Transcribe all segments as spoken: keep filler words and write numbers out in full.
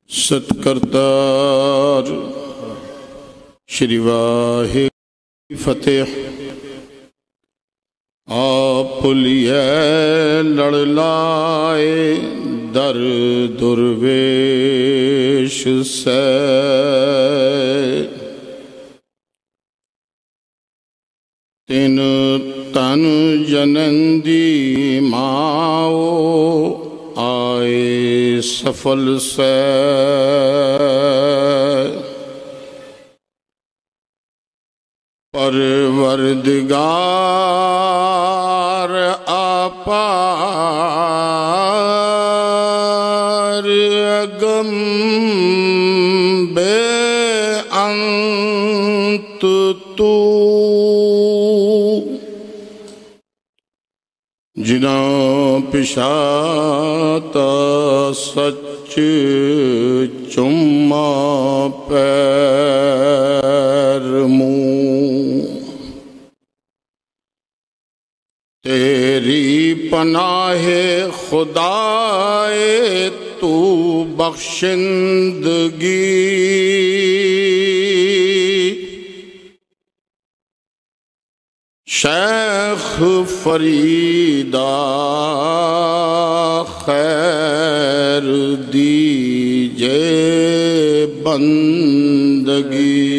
सतकरतार श्री वाहिगुरू फतेह। आप लिए लड़ लाए दर दुर्वेश से, तिन तन जनंदी माओ आए सफल से। परवरदिगार अपार अगम बेअंत तू, जिना पिशाता सच चुम्मा पैर मुँह, तेरी पनाहे खुदाए तू बख्शिंदगी। शेख फरीदा खैर दीजे बंदगी,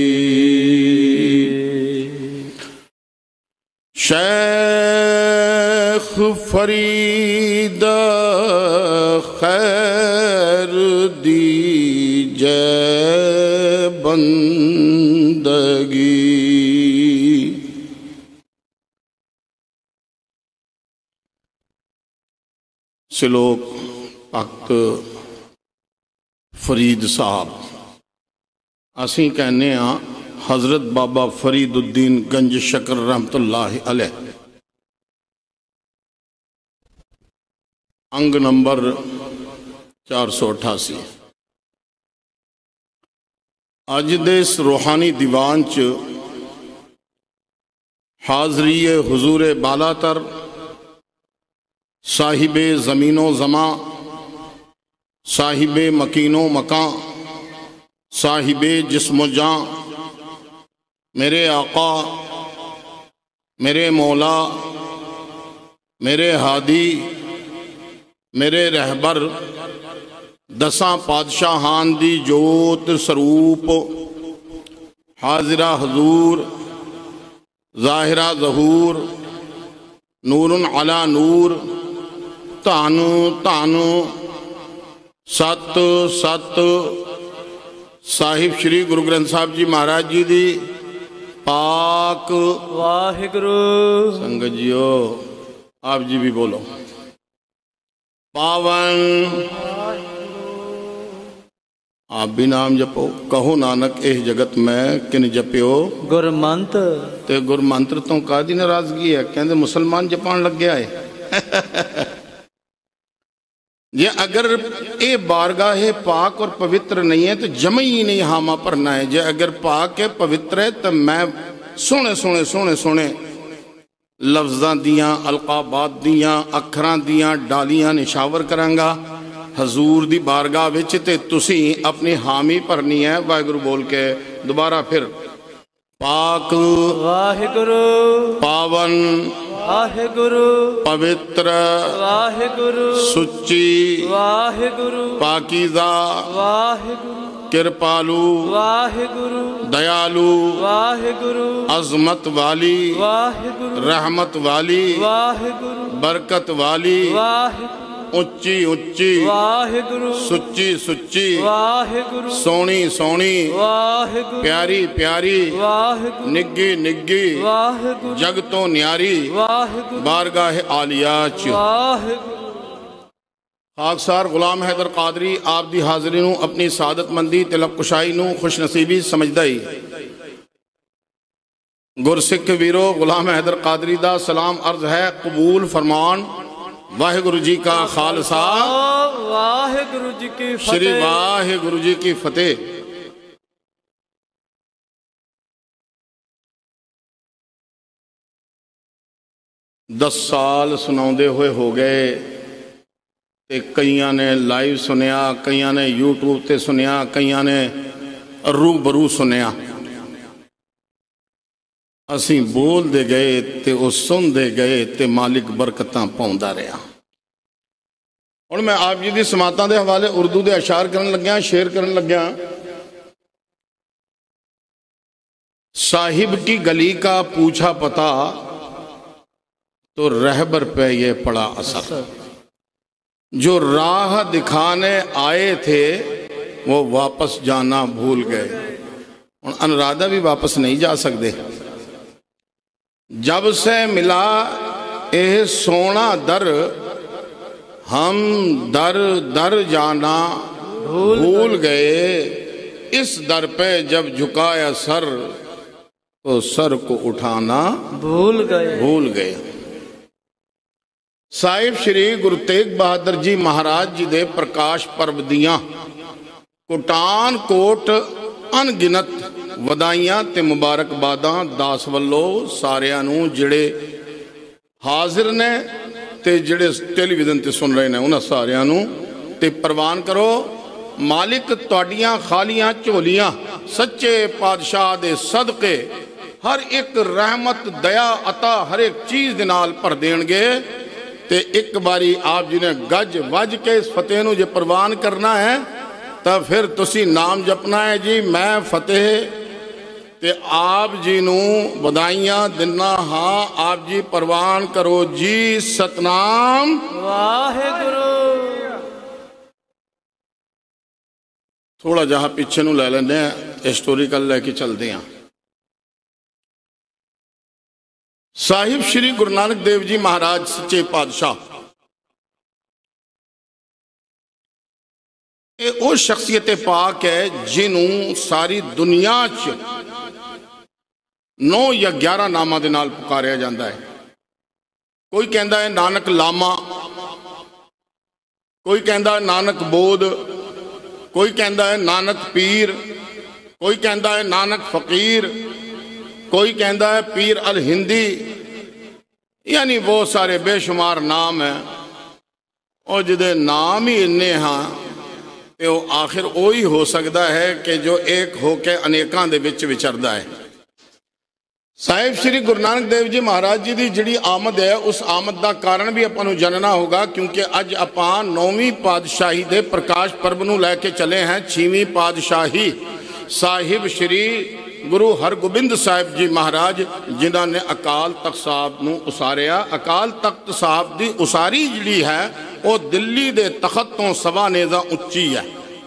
शेख फरीदा खैर दीजे बंदगी। सिलोक भगत फरीद साहब, असी कहने हाँ हजरत बाबा फरीदुद्दीन गंज शकर रहमतुल्लाह अलैह। अंग नंबर चार सौ अठासी। अज दे इस रूहानी दीवान च हाजरी हुजूर बालातर साहिबे ज़मीनो ज़मा, साहिबे मकीनो मकां, साहिबे जिस्मो जां, मेरे आका, मेरे मौला, मेरे हादी, मेरे रहबर, दसां पातशाहान दी जोत स्वरूप हाजिरा हजूर ज़ाहिरा ज़हूर नूरुन अला नूर, तानु तानु सत सत साहिब श्री गुरु ग्रंथ साहब जी महाराज जी दी पाक वाहिगुरू। संगत जियो आप जी भी बोलो पावन। आप भी नाम जपो। कहो नानक एह जगत में किन जपियो गुरमंत्र। ते गुरमंत्र तो कादी नाराजगी है, कहते मुसलमान जपान लग गया है। ये अगर ये बारगाह पाक और पवित्र नहीं है तो जम ही नहीं हामा भरना है। जे अगर पाक है पवित्र है तो मैं सोने सोने सोने सोने लफ्ज़ां दियां अलकाबात दियां अखरां दियां डालियां निशावर करांगा हजूर दी बारगाह विच, ते तुसी अपनी हामी भरनी है वाहिगुरू बोल के। दोबारा फिर पाक वाहिगुरू, पावन वाहिगुरू, पवित्र वाहिगुरू, सुच्ची वाहिगुरू, पाकीज़ा वाहिगुरू, कृपालु वाहिगुरू, दयालु वाहिगुरू, अज़मत वाली वाहिगुरू, रहमत वाली वाहिगुरू, बरकत वाली वाहिगुरू, उच्ची उच्ची वाहिगुरू, सुच्ची सुच्ची वाहिगुरू, सोनी सोनी वाहिगुरू, प्यारी प्यारी वाहिगुरू, निग्गी निग्गी वाहिगुरू, जग तो न्यारी वाहिगुरू, बारगाह आलिया च वाहिगुरू। खाकसार गुलाम हैदर कादरी आप दी हाज़री नूं अपनी सादतमंदी तिलक कुशाई नूं खुशनसीबी समझदा ही। गुरसिख वीरो गुलाम हैदर कादरी दा सलाम अर्ज है कबूल फरमान। वाहिगुरु जी का खालसा वाहिगुरु जी की फतेह। श्री वाहिगुरु जी की फतेह। दस साल सुनाते हुए हो गए ते कईयां ने लाइव सुनिया, कईयां ने यूट्यूब ते सुनिया, कईयां ने रूबरू सुनिया। असी बोलते गए ते वो सुनते गए ते मालिक बरकतां पाउंदा रहा। हुण मैं आप जी की समातां दे हवाले उर्दू के अशार करन लग्या, शेर करन लग्या। साहिब की गली का पूछा पता तो रहबर पे ये पड़ा असर। जो राह दिखाने आए थे वो वापस जाना भूल गए। हुण अनुराधा भी वापस नहीं जा सकते। जब से मिला यह सोना दर, हम दर दर जाना भूल गए। इस दर पे जब झुकाया सर तो सर को उठाना भूल गए भूल गए साहिब श्री गुरु तेग बहादुर जी महाराज जी दे प्रकाश पर्व दियां कोटान कोट अनगिनत वधाइयां ते मुबारकबादां दास वल्लों सारियां नूं जिहड़े हाजिर ने ते जिहड़े टेलीविजन ते सुन रहे हैं उन्हां सारियां नूं ते प्रवान करो। मालिक तुहाडियां खालियां झोलियां सच्चे पातशाह दे सदके हर एक रहमत दया अता हर एक चीज़ दे नाल भर देणगे। ते एक बारी आप जी ने गज वज के इस फतेह नूं जे प्रवान करना है तो फिर तुसी नाम जपना है जी मैं फतेह ते आप जी नूं बधाइयां दिना हाँ। आप जी प्रवान करो जी सतनाम वाहिगुरू। थोड़ा जहा पीछे नूं लै लैंदे हैं, हिस्टोरिकल लैके चलते हैं। साहिब श्री गुरु नानक देव जी महाराज सच्चे पातशाह ये वो शख्सियत पाक है जिन्हों सारी दुनिया च नौ या ग्यारह नामा दे नाल पुकारिया जाता है। कोई कहता है नानक लामा, कोई कहता है नानक बोध, कोई कहता है नानक पीर, कोई कहता है नानक फकीर, कोई कहता है पीर अल हिंदी। यानी बहुत सारे बेशुमार नाम है और जिदे नाम ही इन्ने हाँ तो आखिर वो ही हो सकता है कि जो एक होके अनेकां दे विच विचरदा है। साहिब श्री गुरु नानक देव जी महाराज जी की जिहड़ी आमद है उस आमद का कारण भी आपां नूं जानना होगा, क्योंकि अज आपां नौवीं पातशाही दे प्रकाश पर्व नूं लैके चले हैं। छीवीं पातशाही साहिब श्री गुरु हरगोबिंद साहिब जी महाराज जिन्हां ने अकाल तख्त साहब नूं उसारिया। अकाल तख्त साहब की उसारी जिहड़ी है वो दिल्ली दे तखत तो सवा नेजा उच्ची है।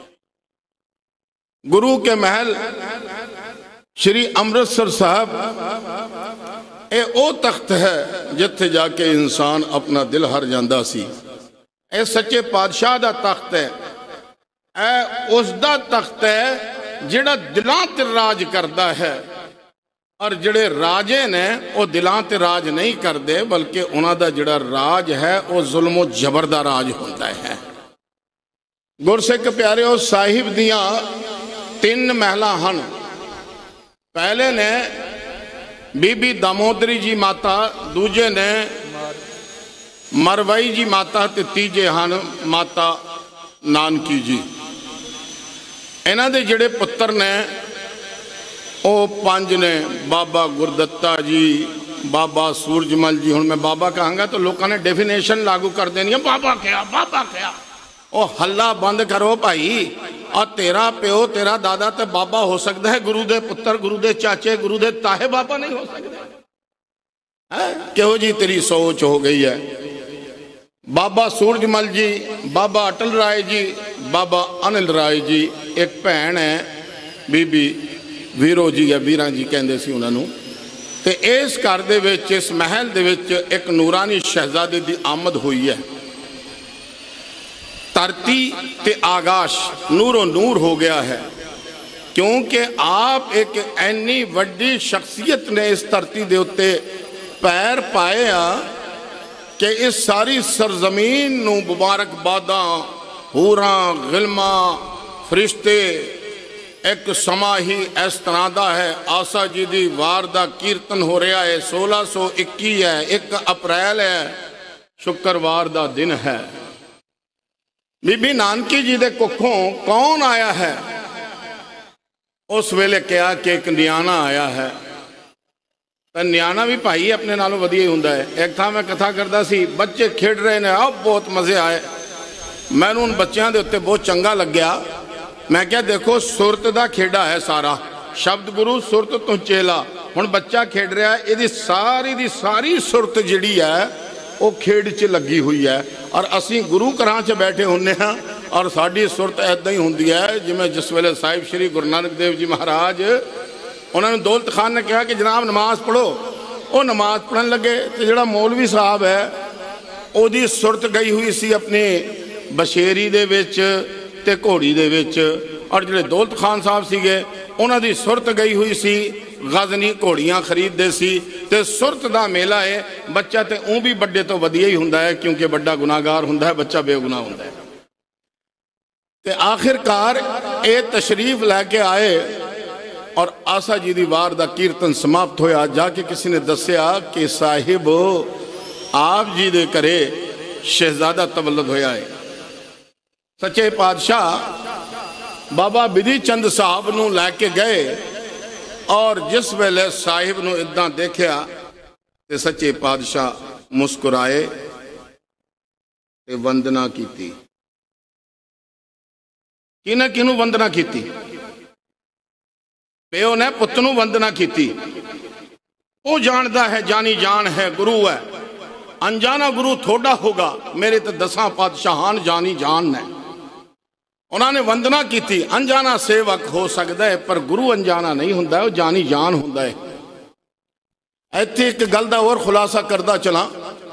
गुरु के महल श्री अमृतसर साहब ये वो तख्त है जिथे जाके इंसान अपना दिल हर जाता सी। ये सच्चे पातशाह का तख्त है, ए उसका तख्त है जिहड़ा दिलां ते राज करता है। और जिहड़े राजे ने वो दिलां ते राज नहीं करते, बल्कि उन्हां दा जिहड़ा राज है वो जुल्म जबर दा राज होता है। गुरसिख प्यारे साहिब दियां तीन महल हैं। पहले ने बीबी दामोदरी जी माता, दूजे ने मरवई जी माता, ते तीजे हैं माता नानकी जी। इन्हां दे जिहड़े पुत्र ने वो पंज ने, बाबा गुरदत्ता जी, बाबा सूरजमल जी। हुण मैं बाबा कहांगा तो लोगों ने डेफिनेशन लागू कर देनी है, बाबा क्या बाबा क्या। ओ हल्ला बंद करो भाई। और तेरा प्यो तेरा दादा तो बाबा हो सकता है, गुरु दे पुत्र, गुरु दे चाचे, गुरु दे ताहे बाबा नहीं हो सकता है। क्यों जी तेरी सोच हो गई है। बाबा सूरजमल जी, बाबा अटल राय जी, बाबा अनिल राय जी। एक भैन है बीबी वीरो जी या वीरा जी कहते सी उन्होंने। तो इस घर दे विच, इस महल दे विच एक नूरानी शहजादे की आमद हुई है। धरती ते आकाश नूरो नूर हो गया है, क्योंकि आप एक ऐनी वड्डी शख्सियत ने इस धरती दे उत्ते पैर पाए आ कि इस सारी सरजमीन नूं मुबारकबादां, हूरां, गिलमा, फरिश्ते। एक समा ही इस तरह का है, आसा जी की वार का कीर्तन हो रहा है। सोलह सौ इक्की है, एक अप्रैल है, शुक्रवार का दिन है। बीबी नानकी जी दे कुखों कौन आया है? उस वेले कहा कि एक न्याणा आया है। तो न्याणा भी भाई अपने नालों वधिया ही हुंदा है। एक था मैं कथा करता सी, बच्चे खेड रहे ने, अब बहुत मजे आए। मैनू उन बच्चों के उत्ते बहुत चंगा लग्या। मैं क्या देखो सुरत का खेडा है सारा, शब्द गुरु सुरत तो चेला। हुण बच्चा खेड रहा है, ये सारी दी सारी सुरत जिहड़ी है वो खेड च लगी हुई है। और असी गुरु घरां च बैठे होंने हाँ और साडी सुरत ऐदा ही होंदी है जिवें जिस वेले साहिब श्री गुरु नानक देव जी महाराज उन्होंने दौलत खान ने कहा कि जनाब नमाज पढ़ो, वो नमाज पढ़न लगे तो जिहड़ा मौलवी साहब है उहदी सुरत गई हुई सी अपनी बशेरी दे विच ते घोड़ी दे विच, और जिहड़े दौलत खान साहब सीगे उन्हां दी सुरत गई हुई सी गजनी घोड़ियां खरीदते सी। ते सुरत दा मेला है। बच्चा तो ऊँ भी बड़े तो वधिया ही हुंदा है क्योंकि बड़ा गुनाहगार हुंदा है, बच्चा बेगुनाह हुंदा है। ते आखिरकार ये तशरीफ लैके आए और आसा जी दी वार दा कीर्तन समाप्त होया। जाके किसी ने दसिया कि साहिब आप जी दे घरे शहजादा तवल्लुद होया है। सच्चे पातशाह बाबा बिधि चंद साहब नूं लैके गए और जिस वेले साहिब नूं इदां देखिया ते सच्चे पातशाह मुस्कुराए ते वंदना कीती। किने किनू वंदना कीती? प्यो ने पुत नूं वंदना कीती। वो जानता है जानी जान है गुरु है, अनजाना गुरु थोड़ा होगा, मेरे तो दसा पातशाहान जानी जान है। उन्होंने वंदना की थी। अनजाना सेवक हो सकता है पर गुरु अनजाना नहीं होंदा, वो जानी जान होंदा है। इत्थे एक गल दा और खुलासा करदा चला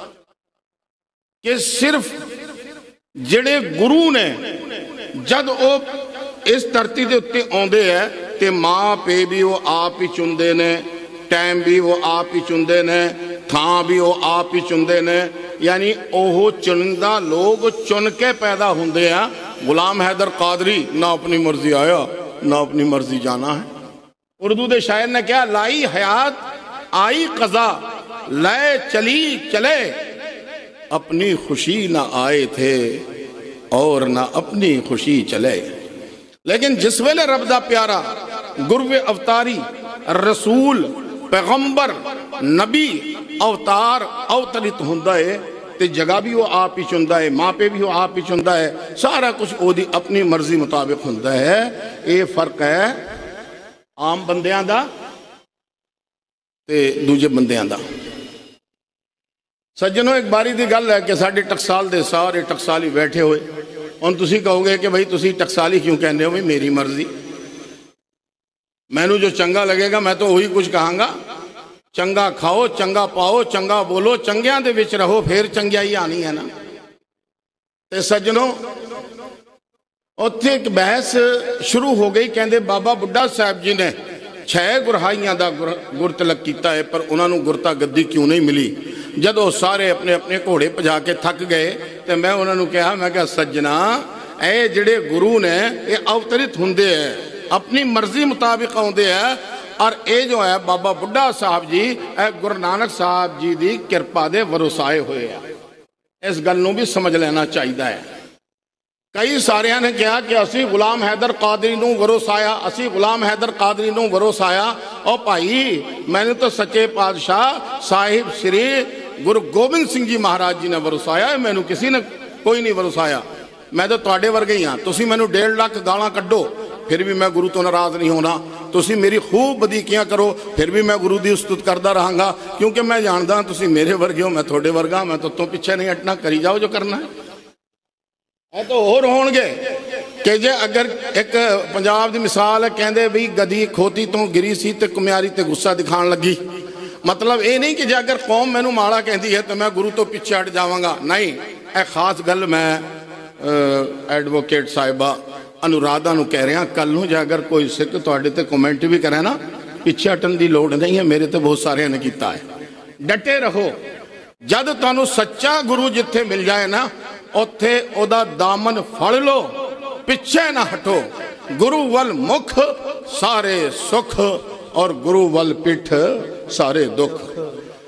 कि सिर्फ जिहड़े गुरु ने जद वो इस धरती के उत्ते आउंदे है ते माँ पे भी वो आप ही चुनते ने, टाइम भी वो आप ही चुनते ने, थां भी वो आप ही चुनते ने। यानी ओह चुनिंदा लोग चुन के पैदा होंदे हैं। गुलाम हैदर कादरी ना अपनी मर्जी आया ना अपनी मर्जी जाना है। उर्दू के शायर ने क्या, लाई हयात आई कज़ा लय चली चले, अपनी खुशी ना आए थे और ना अपनी खुशी चले। लेकिन जिस वेले रब दा प्यारा गुरवे अवतारी रसूल पैगंबर नबी अवतार अवतरित होंदा है ते जगह भी वो आप ही चुनता है, माँ पे भी वो आप ही चुनता है, सारा कुछ ओदी अपनी मर्जी मुताबिक होंदा है। ये फर्क है आम बंदियां दा ते दूजे बंदियां दा। सज्जनों एक बारी की गल है कि साढ़े टकसाल दे सारे टकसाली बैठे हुए। हुण तुसीं कहोगे कि भाई तुसीं टकसाली क्यों कहते हो? भाई मेरी मर्जी, मैनू जो चंगा लगेगा मैं तो वही कुछ कहांगा। चंगा खाओ, चंगा पाओ, चंगा बोलो, चंगियां दे विच रहो, फिर चंगियाई आनी है ना। ते सज्जनों उत्थे एक बहस शुरू हो गई। कहते बाबा बुढ़ा साहब जी ने छह गुरहाइयां दा गुर गुरतलक किया है पर उन्होंने गुरता गद्दी क्यों नहीं मिली? जदों सारे अपने अपने घोड़े भजा के थक गए तो मैं उन्होंने कहा, मैं कहा सज्जना ए जिहड़े गुरु ने ये अवतरित होंदे है, अपनी मर्जी मुताबिक आउंदे है। और ये जो है बाबा बुढ़ा साहब जी गुरु नानक साहब जी की किरपा दे वरोसाए हुए हैं। इस गल नूं भी समझ लेना चाहिए है। कई सारिया ने कहा कि असी गुलाम हैदर कादरी नूं वरोसाया, असी गुलाम हैदर कादरी नूं वरोसाया। और भाई मैंने तो सच्चे पातशाह साहिब श्री गुरु गोबिंद सिंह जी महाराज जी ने वरोसाया, मैनू किसी ने कोई नहीं वरोसाया। मैं तो तुहाडे वर्गे ही हाँ। तुसीं मैनू डेढ़ लाख गालां कड्डो फिर भी मैं गुरु तो नाराज नहीं होना। तुसीं मेरी खूब बदीकियां करो फिर भी मैं गुरु की उस्तुत करता रहांगा, क्योंकि मैं जानता तुसीं मेरे वर्गे हो, मैं थोड़े वर्गा, मैं तो तो पिछे नहीं हटना, करी जाओ जो करना है। तो होर होणगे कि जे अगर एक पंजाब की मिसाल है, कहते भी गधी खोती तो गिरी सी ते कुम्यारी ते गुस्सा दिखाण लगी। मतलब ये नहीं कि जे अगर कौम मैनू माड़ा कहती है तो मैं गुरु तो पिछे हट जावांगा, नहीं। यह खास गल मैं एडवोकेट साहिबा अनुराधा नूं कह रहा। कल नूं जे अगर कोई सिख तुहाडे ते कमेंट भी करे ना, पिछे हटन की लोड़ नहीं है, मेरे तो बहुत सारे ने किया है। डटे रहो। जद तुहानूं सच्चा गुरु जिथे मिल जाए ना, उत्थे ओदा दामन फड़ लो, पिछे ना हटो। गुरु वल मुख सारे सुख और गुरु वल पिठ सारे दुख।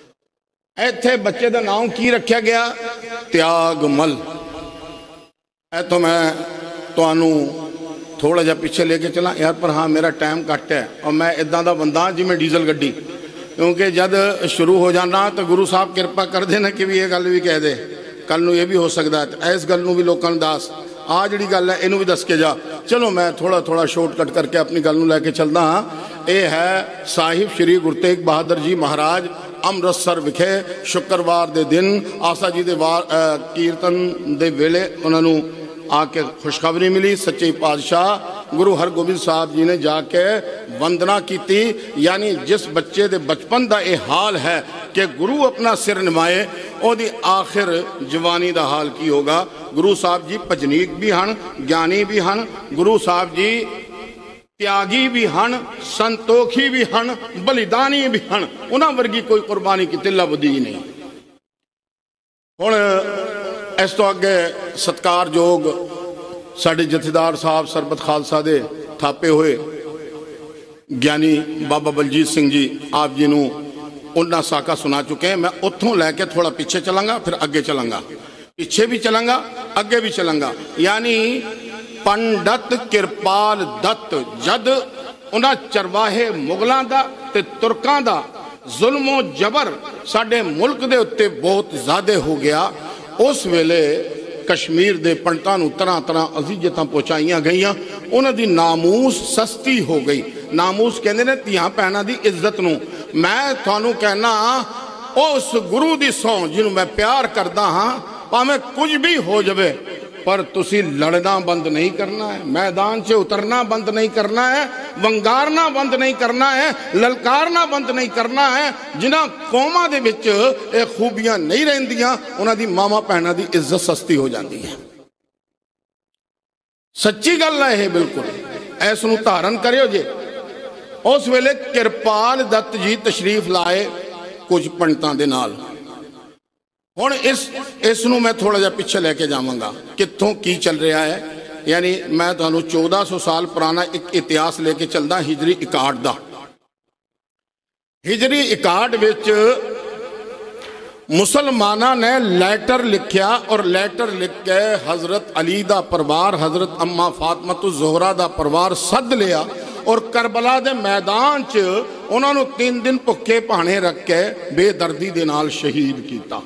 इत्थे बच्चे का नाम की रखा गया? त्यागमल। ए तो मैं तुहानू थोड़ा जा पिछे लेके चला यार, पर हाँ मेरा टाइम घट है और मैं इदा का बंदा जिमें डीजल गड्डी, क्योंकि जब शुरू हो जाना तो गुरु साहब कृपा कर देना कि भी ये गल भी कह दे, कल नू ये भी हो सकता है, इस गल भी लोगों दस, आ जी गल है इनू भी दस के जा। चलो मैं थोड़ा थोड़ा शॉर्टकट करके अपनी गल नू लैके चलदा हाँ। ये है साहिब श्री गुरु तेग बहादुर जी महाराज अमृतसर विखे शुक्रवार के दिन आसा जी के वार कीर्तन के वेले उन्होंने आके खुशखबरी मिली, सच्चे पातशाह गुरु हरगोबिंद साहब जी ने जाके वंदना की। यानी जिस बच्चे के बचपन का यह हाल है कि गुरु अपना सिर निभाए, ओदी आखिर जवानी का हाल की होगा। गुरु साहब जी भजनीक भी हैं, ज्ञानी भी हैं, गुरु साहब जी त्यागी भी हैं, संतोखी भी हैं, बलिदानी भी हैं। उन्होंने वर्गी कोई कुर्बानी की तिला बुद्धि नहीं। हुण इस तो अगे सत्कारयोग साडे जथेदार साहब सरबत खालसा दे थापे हुए ज्ञानी बाबा बलजीत सिंह जी आप जी नू उन्ना साका सुना चुके हैं। मैं उत्थों लैके थोड़ा पीछे चलांगा, फिर अगे चलांगा, पीछे भी चलांगा, अगे भी चलांगा। यानी पंडित किरपाल दत्त जद उन्हां चरवाहे मुगलों का ते तुर्कों का जुल्मो जबर साडे मुल्क दे उत्ते बहुत ज़्यादा हो गया, उस वेले कश्मीर के पंडितां नूं तरह तरह अजीजत पहुँचाई गई, उन्होंने नामूस सस्ती हो गई। नामूस कहते ने धियां भैणां दी इज्जत नूं। मैं तुहानूं कहना उस गुरु की सौं जिन्हों मैं प्यार करता हाँ, भावें कुछ भी हो जाए पर तुसी लड़ना बंद नहीं करना है, मैदान से उतरना बंद नहीं करना है, वंगारना बंद नहीं करना है, ललकारना बंद नहीं करना है। जिन्हां कौमां दे विच ये खूबियां नहीं रहिंदियां उन्हां दी मामा भैणां दी इज्जत सस्ती हो जाती है। सच्ची गल है ये, बिल्कुल इस नूं धारण करियो जे। उस वेले किरपाल दत्त जी तशरीफ लाए कुछ पंडितां दे नाल। हुण इस इस नूं मैं थोड़ा जा पिछे लैके जावांगा कित्थों की चल रहा है। यानी मैं तुहानूं चौदह सौ साल पुराना एक इतिहास लेके चलदा हिजरी इकाठ दा। हिजरी इकाठ विच मुसलमाना ने लैटर लिखिया और लैटर लिख के हजरत अली दा परिवार, हजरत अम्मा फातिमा ज़ोहरा दा परिवार सद लिया और करबला दे मैदान च उन्होंने तीन दिन भुखे भाने रख के बेदर्दी दे नाल शहीद किया।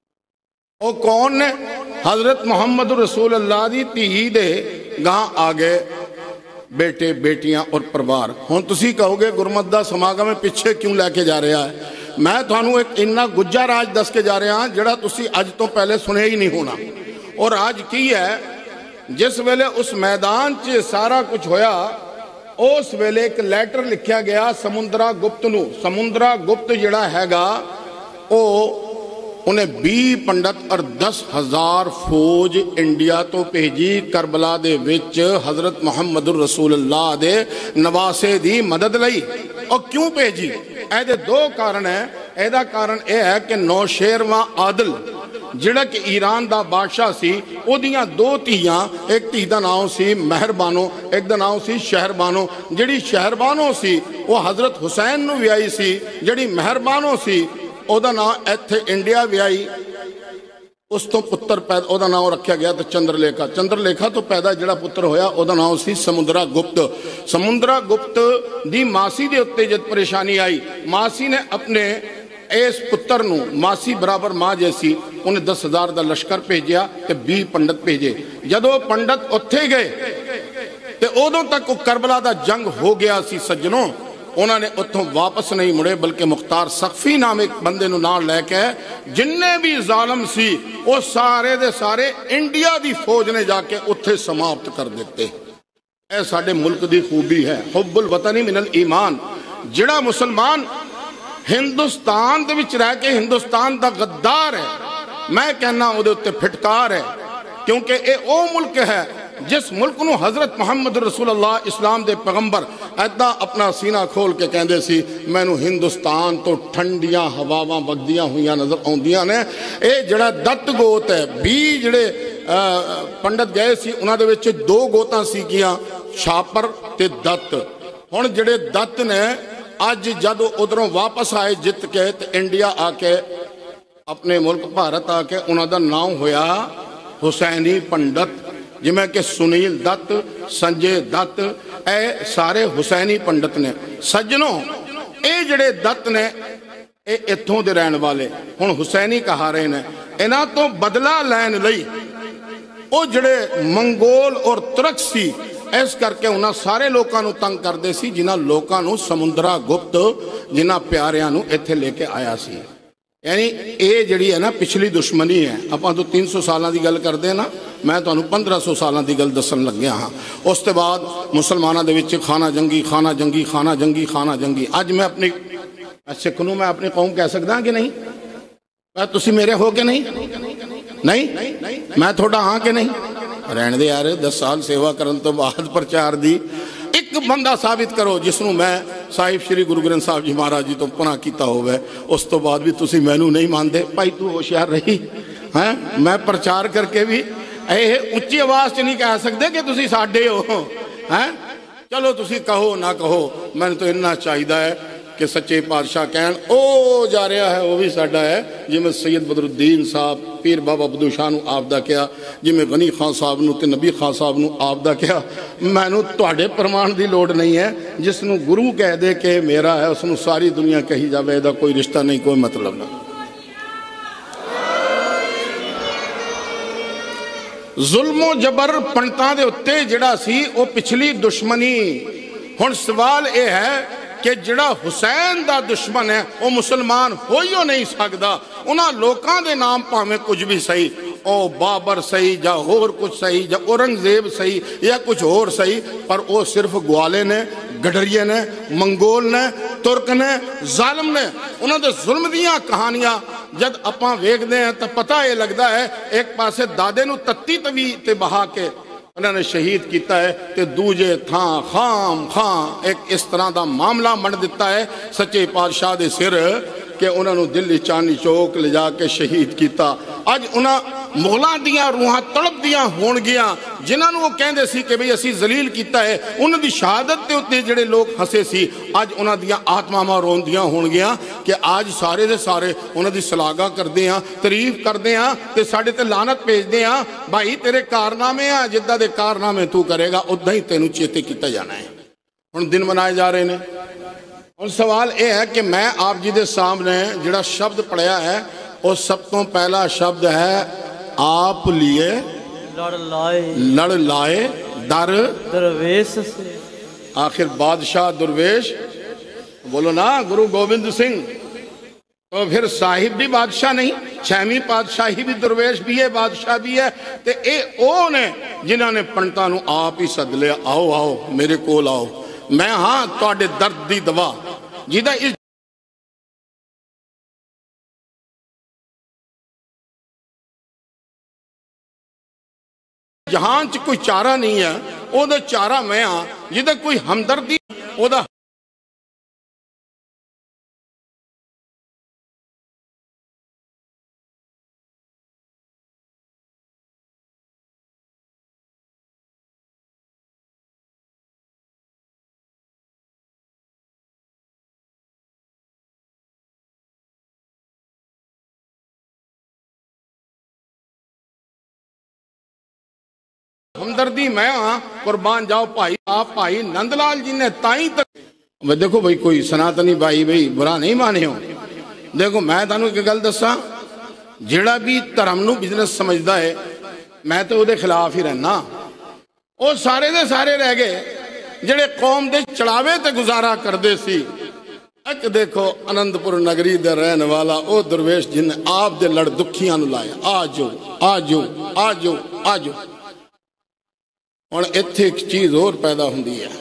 वो कौन ने? हजरत मुहम्मद रसूल अल्लाह दी धी दे गां आ गए बेटे बेटियां और परिवार। हुण तुसी कहोगे गुरमत दा समागम में पिछे क्यों लैके जा रहा है? मैं तुहानूं एक इन्ना गुज्जा राज दस के जा रहा जिहड़ा तुसी अज तो पहले सुनिया ही नहीं होना। और आज की है, जिस वेले उस मैदान च सारा कुछ होया उस वेले एक लैटर लिखा गया समुंदरा गुप्त नूं। समुंदरा गुप्त जिहड़ा हैगा वो उन्हें बीस पंडित और दस हजार फौज इंडिया तो भेजी करबला दे विच हजरत मुहम्मद रसूल अल्लाह दे नवासे दी मदद लई। और क्यों भेजी? ऐदे दो कारण है। एदा कारण यह है कि नौशेरवा आदिल जिहड़ा कि ईरान दा बादशाह सी, ओदियां दो धीआं, एक धी दा नाम सी मेहरबानो, एक दा नाम सी शहरबानो। जिहड़ी शहरबानो सी वो हजरत हुसैन नूं विआई सी, जिहड़ी मेहरबानो सी ओदा नाम इत्थे इंडिया विआई, उस तो पुत्र पैदा, ओदा नाम रखा गया तो चंद्रलेखा। चंद्रलेखा तो पैदा जिहड़ा पुत्र होया ओदा नाम सी समुंदरा गुप्त। समुंदरा गुप्त दी मासी दे उत्ते जद परेशानी आई, मासी ने अपने इस पुत्र नूं, मासी बराबर मां जैसी, उन्हें दस हजार का लश्कर भेजिया ते बीस पंडित भेजे। जदों पंडित उत्थे गए ते उदों तक वो करबला दा जंग हो गया सी सज्जनों। उन्होंने उत्थों वापस नहीं मुड़े, बल्कि मुख्तार सखफी नाम एक बंदे नूं नाल लैके जिन्ने भी जालम सी वो सारे दे सारे इंडिया दी फौज ने जाके उत्थे समाप्त कर दिते। यह साडे मुल्क दी खूबी है, हुब्बुल वतनी मिनल ईमान। जिहड़ा मुसलमान हिंदुस्तान दे विच रह के हिंदुस्तान दा गद्दार है, मैं कहना उहदे उत्ते फिटकार है, क्योंकि ये वो मुल्क है जिस मुल्क नूं हजरत मुहम्मद रसूलुल्लाह इस्लाम दे पैगंबर ऐदा अपना सीना खोल के कहते सी, मैनू हिंदुस्तान तो ठंडियां हवावां वगदियां हुई नजर आउंदियां ने। ये जिहड़ा दत्त गोत है, बीस जिहड़े पंडित गए सी उन्हां दे विच दो गोतां सीगियां, छापर ते दत्त। हुण जिहड़े दत्त ने अज जद उधरों वापस आए जित के ते इंडिया आके अपने मुल्क भारत आके उन्हां दा नाम होया हुसैनी पंडित। जिमें कि सुनील दत्त, संजय दत्त, ए सारे हुसैनी पंडित ने। सज्जनों, ये जड़े दत्त ने ये इत्थों दे रहने वाले हुण हुसैनी कहा रहे ने। इन्हां तो बदला लैन लई वो जड़े मंगोल और तुरक सी, इस करके उन्हां सारे लोगों को तंग करते सी जिन्हां लोगों को समुद्रा गुप्त जिन्हां प्यारियां नूं इत्थे लेके आया सी। यानी ये जिहड़ी है ना पिछली दुश्मनी है। आपां तो तीन सौ साल की गल करते हैं ना, मैं तुहानूं पंद्रह सौ साल की गल दसन लग्या हाँ। उस तो बाद मुसलमानों दे विच खाना जंगी खाना जंगी खाना जंगी खाना जंगी। अज मैं अपनी सिख नूं मैं अपनी कौम कह सकदा कि नहीं? तुसीं मेरे हो के नहीं? नहीं मैं थोड़ा हाँ कि नहीं? रहने दे यार, दस साल सेवा करन तो बाद प्रचार दी एक बंदा साबित करो जिसनों मैं साहिब श्री गुरु ग्रंथ साहब जी महाराज जी तो पुना किया होवे, उस तो बाद भी तुसी मैनू नहीं मानते। भाई तू होशियार रही हैं, मैं प्रचार करके भी ये उच्ची आवाज च नहीं कह सकते कि तुसी साडे हो हैं। चलो तुसी कहो ना कहो, मैंने तो इन्ना चाहिए है कि सच्चे पातशाह कहन ओ जा रहा है वो भी साडा है। जिमें सैयद बदरुद्दीन साहब पीर बाबा बदू शाह नूं आपदा कहा, जिमें गनी खान साहब नूं ते नबी खान साहब नूं आपदा कहा। मैनू तुहाडे प्रमाण की लोड़ नहीं है। जिसनों गुरु कह दे कि मेरा है उसनों सारी दुनिया कही जाए, इसका कोई रिश्ता नहीं, कोई मतलब नहीं। जुल्मो जबर पंडितां दे उत्ते जिहड़ा सी वो पिछली दुश्मनी। हुण सवाल यह है कि जिहड़ा हुसैन दा दुश्मन है वो मुसलमान हो ही नहीं सकता। उन्हां लोकां दे नाम भावें कुछ भी सही, ओ बाबर सही या होर कुछ सही या औरंगजेब सही या कुछ होर सही, पर वो सिर्फ ग्वाले ने, गडरिए ने, मंगोल ने, तुर्क ने, जालिम ने। उन्हां दे जुल्म दियां कहानियां जद आपां वेखदे हैं तो पता ये लगता है एक पासे दादे नूं तत्ती तवी ते बहा के उन्होंने शहीद किया है, तो दूजे थां खाम खां एक इस तरह का मामला बन दिता है सच्चे पातशाह के सिर कि उन्होंने दिल्ली चांदनी चौक ले जाके शहीद किया। अज उन्होंने मुगलों दियां रूहां तड़पदियां होणगियां जिन्होंने वो कहते सी कि भाई असी जलील किया है। उन्होंने शहादत के उत्ते जिहड़े लोग हसे सी, अज उन्हां दियां आत्मावां रोंदियां होणगियां कि आज सारे दे सारे उन्हां दी सलागा करदे आ, तारीफ करदे आ ते साडे ते लानत भेजदे आ। भाई तेरे कारनामे आ, जिद्दां दे कारनामे तू करेगा उद्दां ही तैनूं चेते किया जाना है। हुण दिन मनाए जा रहे हैं। और सवाल यह है कि मैं आप जी के सामने जिहड़ा शब्द पढ़िया है वो सब तो पहला शब्द है आप लिए लड़ लाए लड़ लाए दर दरवेश से। आखिर बादशाह दुर्वेश बोलो ना, गुरु गोविंद सिंह तो फिर साहिब भी बादशाह नहीं, छवी पातशाही भी दुर्वेश भी है, बादशाह भी है। तो ये ओ ने जिन्होंने पंडितां नूं आप ही सद लिया, आओ आओ मेरे कोल आओ, मैं हाँ तुहाडे दर्द दी दवा जिहदा इस जहान च कोई चारा नहीं है, ओदा चारा मैं हाँ जिहदा कोई हमदर्दी ओदा हमदर्दी मैं हाँ, कुर्बान जाओ भाई। आप भाई नंदलाल जी ने ताई तक देखो भाई कोई सनातनी भाई भाई बुरा नहीं माने हो। देखो मैं तुहानू एक गल दसा, जिहड़ा भी धर्म नू बिजनेस समझदा है मैं तो उहदे खिलाफ ही रहना। वो सारे दे सारे रह गए जिहड़े कौम दे चढ़ावे ते गुजारा करदे सी। एक देखो आनंदपुर नगरी दे रहने वाला वो दुर्वेश जिन्हें आप दे लड़ दुखियां नू लाया, आ जाओ आ जाओ आ जाओ आ जाओ। हुण इत्थे एक चीज होर पैदा हुंदी है,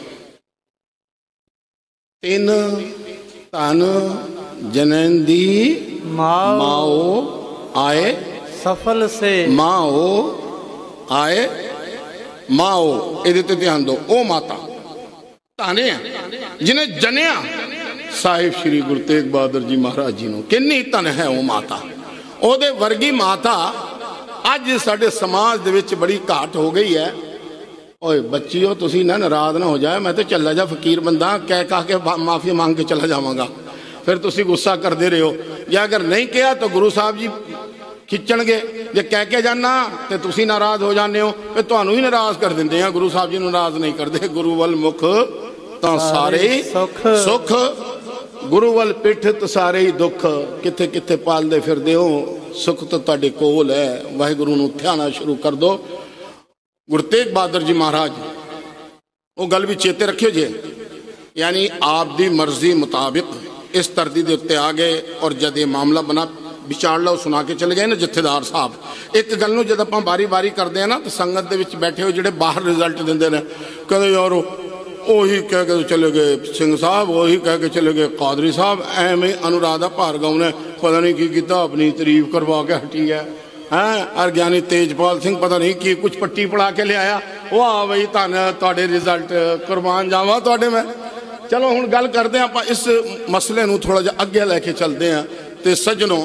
तीन धन जनन दी माओ, माओ आए सफल से माओ आए माओ। इहदे ते ध्यान दो, ओ माता धाने जिन्हें जनिया साहिब श्री गुरु तेग बहादुर जी महाराज जी नूं, किन्नी धन है वो माता। ओहदे वर्गी माता अज साडे समाज दे विच बड़ी घाट हो गई है। ओए बच्चियों तुसी ना नाराज ना हो जाए, मैं तो चला जा फकीर बंदा कह कह के माफी मांग के चला जावांगा, फिर तुसी गुस्सा करते रहे हो। या अगर नहीं किया तो गुरु साहब जी खिच्चणगे। जे कह के जाना तो तुसी नाराज हो जाते हो, फिर तुहानू ही नाराज कर देंगे हैं। गुरु साहब जी नाराज नहीं करते। गुरु वल मुख तो सारे ही सुख, सुख, गुरु वल पिठ तो सारे ही दुख। किथे किथे पालते फिरदे हो, सुख तो तुहाडे कोल है। वाहिगुरू नूं ध्याना शुरू कर दो। गुरु तेग बहादुर जी महाराज वो गल भी चेते रखियो जे, यानी आप दी मर्जी मुताबिक इस धरती के उत्ते आ गए और जब ये मामला बना विचार लो सुना के चले गए ना जत्थेदार साहब। एक गल नूं जद आपां बारी बारी करते हैं ना तो संगत दे विच बैठे हो जिहड़े बाहर रिजल्ट दिंदे ने, कहते यार ਉਹੀ कह के चले गए सिंह साहब, वही कह के चले गए कादरी साहब। एवें अनुराधा भार्गव ने पता नहीं की किया, अपनी तारीफ करवा के हटी है। हैं और ज्ञानी तेजपाल सिंह पता नहीं की कुछ पट्टी पढ़ा के ले आया। वाह बई धन तुहाडे रिजल्ट, कुरबान जावा तुहाडे मैं। चलो हुण गल करते हैं आपां इस मसले नूं थोड़ा जिहा अगे लैके चलते हैं। तो सज्जनों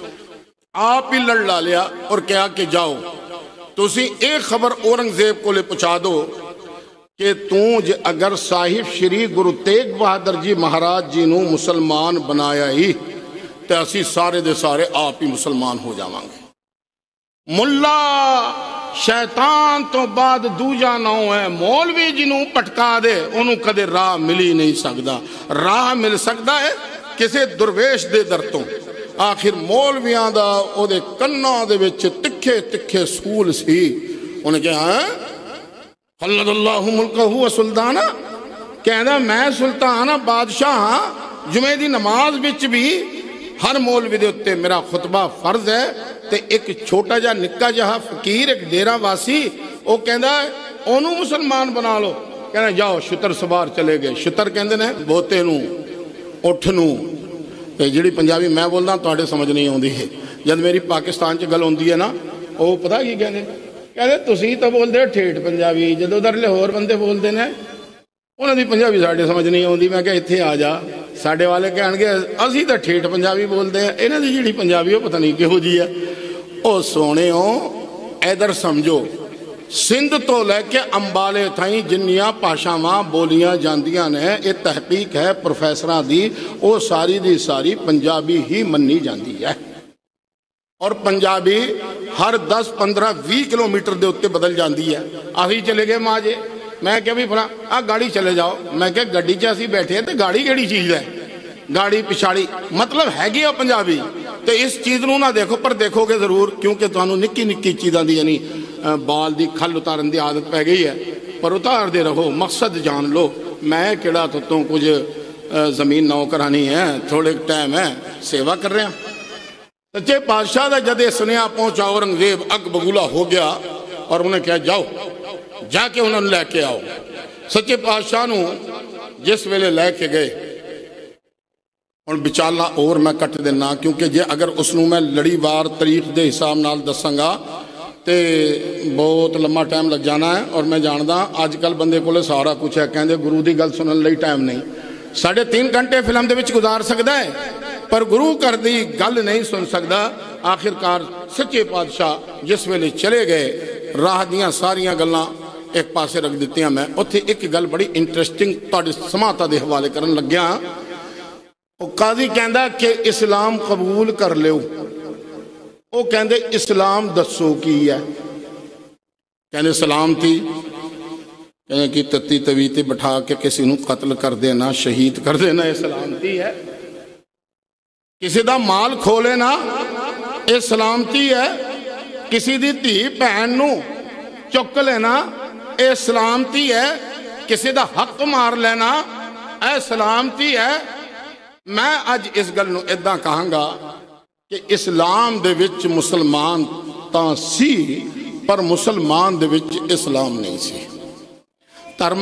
आप ही लड़ ला लिया और कहा कि जाओ तुसी एक खबर औरंगजेब को पहुँचा दो कि तू जे अगर साहिब श्री गुरु तेग बहादुर जी महाराज जी नूं मुसलमान बनाया ही तो असी सारे दे सारे आप ही मुसलमान हो जावांगे। मुल्ला शैतान तो बाद दूजा नाम है। मौलवी जिन्हों भटका दे उन्होंने कदे राह मिल ही नहीं सकता। राह मिल सकता है किसी दुर्वेश दे दर तो। आखिर मौलवियां दा ओदे कन्नां दे विच तिखे तिखे सूल सी। उन्हें कहा खल्लदल्लाहु मुल्कहु व सुल्ताना, कहना मैं सुल्तान हाँ, बादशाह हाँ। जुमे दी नमाज विच भी हर मौलवी दे उत्ते मेरा खुतबा फर्ज है। ते एक छोटा जा निक्का जहा फकीर एक डेरा वासी वो कहता ओनू मुसलमान बना लो। कहना जाओ छुतर सवार चले गए। छुतर कहते ने बोते नू, उठ नू। ते जिहड़ी पंजाबी मैं बोलदा तुहाडे समझ नहीं आउंदी है। जब मेरी पाकिस्तान च गल होंदी है ना वो पता की कहते कहते तुसी तो बोलते हो ठेठ पंजाबी, जो उधरले होर बंदे बोलते हैं उन्होंने पंजाबी साढ़े समझ नहीं आती। मैं क्या इत्थे आ जा, साढ़े वाले कहणगे असी तो ठेठ पंजाबी बोलते हैं, इन्हों की जी पंजाबी वो पता नहीं किहो जी है। ओ सोने हो इधर समझो, सिंध तो लैके अंबाले थाई जिन्नियां भाषावां बोलियां जांदियां ने, ये तहकीक है प्रोफैसरां दी, वो सारी दी सारी पंजाबी ही मन्नी जाती है। और पंजाबी हर दस पंद्रह भी किलोमीटर के उत्ते बदल जाती है। अभी चले गए माजे, मैं क्या भी फला आ गाड़ी चले जाओ। मैं क्या गड्डी च असीं बैठे तो गाड़ी केड़ी चीज़ है, गाड़ी पिछाड़ी मतलब हैगी आ पंजाबी। तो इस चीज़ नूं ना देखो पर देखोगे जरूर, क्योंकि तुहानूं निक्की निक्की चीज़ों की यानी बाल की खल उतारन की आदत पै गई है। पर उतारते रहो, मकसद जान लो। मैं किहड़ा तुतों कुछ जमीन नौ करानी है, थोड़े टाइम है सेवा कर रहा। सच्चे पातशाह का जदे सुनिया पहुंचा औरंगजेब अग बगूला हो गया और उन्हें कहा जाओ जाके उन्होंने लैके आओ। सच्चे पातशाह नूं जिस वेले लैके गए और विचाला और मैं कट देना, क्योंकि जे अगर उसनूं मैं लड़ीवार तरीक के हिसाब नाल दसांगा तो बहुत लंबा टाइम लग जाना है। और मैं जानदा अजकल बंदे कोले सारा कुछ है, कहते गुरु की गल सुनने लई टाइम नहीं। साढ़े तीन घंटे फिल्म दे विच गुजार सकता है पर गुरु घर की गल नहीं सुन सकता। आखिरकार सच्चे पातशाह जिस वेले चले गए, राह दियाँ सारिया गल्लां एक पासे रख दित्तियां। मैं उत्थे एक गल बड़ी इंटरस्टिंग तुहाडे समाता के हवाले करन लग्या। वो काजी कहंदा कि इस्लाम कबूल कर लियो। वो कहंदे इस्लाम दसो की है। कहंदे सलामती, कहंदे कि तत्ती तवी ते बिठा के किसी नूं कत्ल कर देना, शहीद कर देना, ये सलामती है। किसी का माल खो लेना ये सलामती है। किसी की धी भैन नूं चुक लेना ये सलामती है। किसी का हक मार लेना यह सलामती है। मैं अज इस गल नूं इदां कहांगा कि इस्लाम दे विच मुसलमान तां सी पर मुसलमान दे विच इस्लाम नहीं सी। धर्म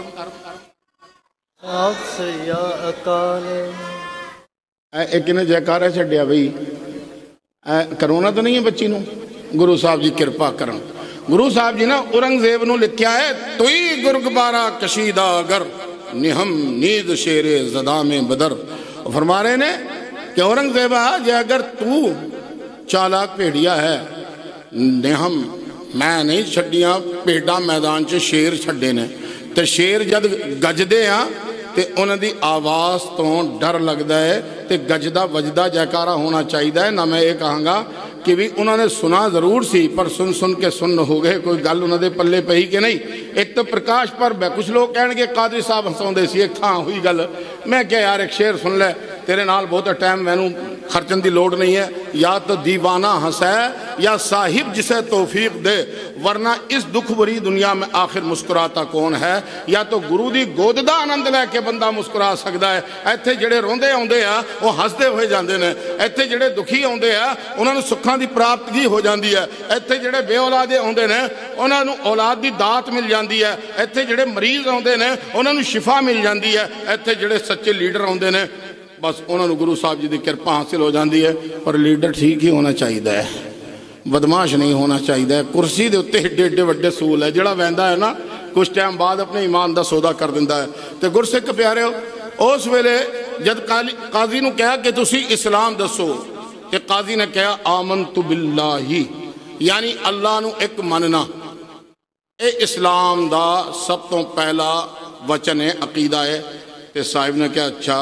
एक ने जयकारा छड्डिया बई करोना तो नहीं है बच्ची नूं, गुरु साहब जी कृपा करन। गुरु साहब जी ना औरंगजेब नूं लिखिया है तुई गुरगबारा कशीदा अगर निहम नींद शेरे जदा में बदर। फरमा रहे ने कि औरंगजेबा जे अगर तू चालाक भेड़िया है, निहम मैं नहीं छड्डिया भेड़ा मैदान च शेर छड्डे ने। तो शेर जद गजदे आ तो उन्होंने आवाज़ तो डर लगता है तो गजदा वजदा जयकारा होना चाहिए। ना मैं ये कहूँगा कि भी उन्होंने सुना जरूर सी पर सुन सुन के सुन हो गए, कोई गल उन्होंने पल्ले पई कि नहीं। एक तो प्रकाश पर्व है, कुछ लोग कह कादरी साहब हसाउंदे सी, एक थां हुई गल, मैं क्या यार एक शेर सुन ले, तेरे नाल बहुत टाइम मैनू खर्चन की लोड़ नहीं है, या तो दीवाना हंसै या साहिब जिसे तौफीक दे, वरना इस दुख भरी दुनिया में आखिर मुस्कुराता कौन है। या तो गुरु की गोद का आनंद लैके बंदा मुस्कुरा सकता है। इत्थे जिहड़े रोंदे आउंदे आ वो हसदे होए जांदे ने, इत्थे जिहड़े दुखी आउंदे आ उन्हां नूं सुखां दी प्राप्तगी हो जाती है, इत्थे जिहड़े बेऔलादे आउंदे ने उन्हां नूं औलाद की दात मिल जाती है, इत्थे जिहड़े मरीज आउंदे ने उन्हां नूं शिफा मिल जाती है, इत्थे जिहड़े सच्चे लीडर आउंदे ने बस उन्होंने गुरु साहब जी की कृपा हासिल हो जाती है। पर लीडर ठीक ही होना चाहिए है, बदमाश नहीं होना चाहिए। कुर्सी के उत्ते एडे एडे वड्डे सूल है, जोड़ा वहदा है ना कुछ टाइम बाद अपने ईमान का सौदा कर दिता है। तो गुरसिख प्यारे उस वेले जब काजी नूं कहा कि तुसी इस्लाम दसो, तो काजी ने कहा आमनतु बिल्लाही, यानी अल्लाह नूं एक मनना, ये इस्लाम का सब तो पहला वचन है, अकीदा है। तो साहिब ने कहा अच्छा,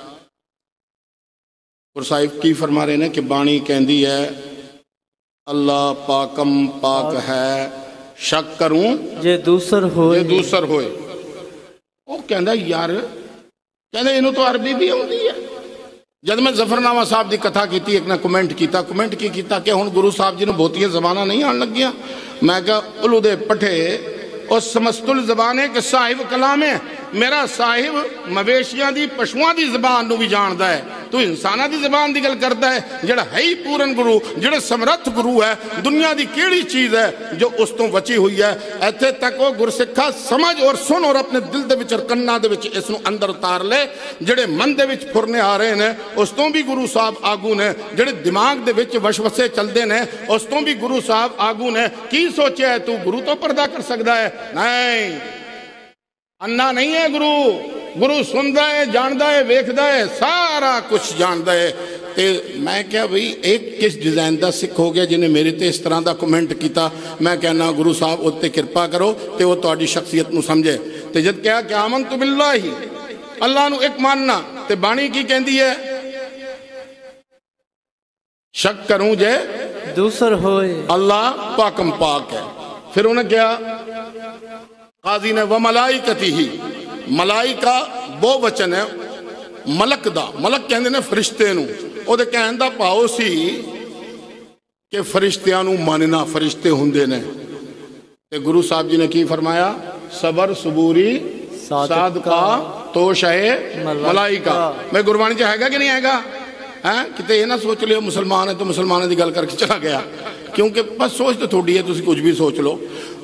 और साहिब की फरमा रहे ने कि बाणी कहती है अल्लाह पाकम पाक है, शक करूं जे दूसर होए, जे दूसर होए। वो कहता यार, कहते इनू तो अरबी भी आती है। जब मैं जफरनामा साहब की कथा की, एक ने कमेंट किया, कमेंट की किया कि हुण गुरु साहब जी ने बहुतियां जबाना नहीं आन लगियां। मैं कहा उलू दे पठे और समस्तुल जबान है कि साहिब कलाम है, मेरा साहिब मवेशियां दी पशुआं दी जबान नूं भी जानदा है, तू इंसाना दी जबान दी गल करदा है। जिहड़ा है ही पूर्ण गुरु, जिहड़ा समर्थ गुरु है, दुनिया दी केड़ी चीज़ है जो उस तो बची हुई है। इत्थे तक वो गुरसिखा समझ और सुन और अपने दिल दे विच और कन्नां दे विच इस नूं अंदर उतार ले। जिहड़े मन दे विच फुरने आ रहे ने उस तो भी गुरु साहब आगू ने, जिहड़े दिमाग दे विच वसवसे चलदे ने उस तो भी गुरु साहब आगू ने। की सोचिया है तू गुरु तो पर्दा कर सकदा है? नहीं, अन्ना नहीं है गुरु। गुरु सुनता है, जानता है, वेखदा है, सारा कुछ जानता है। तो मैं क्या भाई एक किस डिजाइन का सिख हो गया जिन्हें मेरे ते इस तरह का कमेंट किया। मैं कहना गुरु साहब उत्ते कृपा करो तो वो तुहाडी शख्सियत नूं समझे। तो जब कहा कि आमन तु बिल्लाही, अल्लाह नूं एक मानना, तो बाणी की कहती है शक करूं जे दूसर होए, अल्लाह पाकम पाक है। फिर उन्हें क्या काजी ने व मलाइकती ही, मलाइका वो वचन है मलक दा, मलक कहते ने फरिश्ते नूं। ਉਹਦੇ कहने का भाव सी कि फरिश्तियां नूं मानना, फरिश्ते हुंदे ने। ते गुरु साहब जी ने की फरमाया सबर सबूरी सादका तोश है मलाइका। मैं गुरबाणी च हैगा कि नहीं हैगा? है किते ये ना सोच लियो मुसलमान है तो मुसलमानों की गल करके चला गया, क्योंकि बस सोच तो थोड़ी है, तुम कुछ भी सोच लो।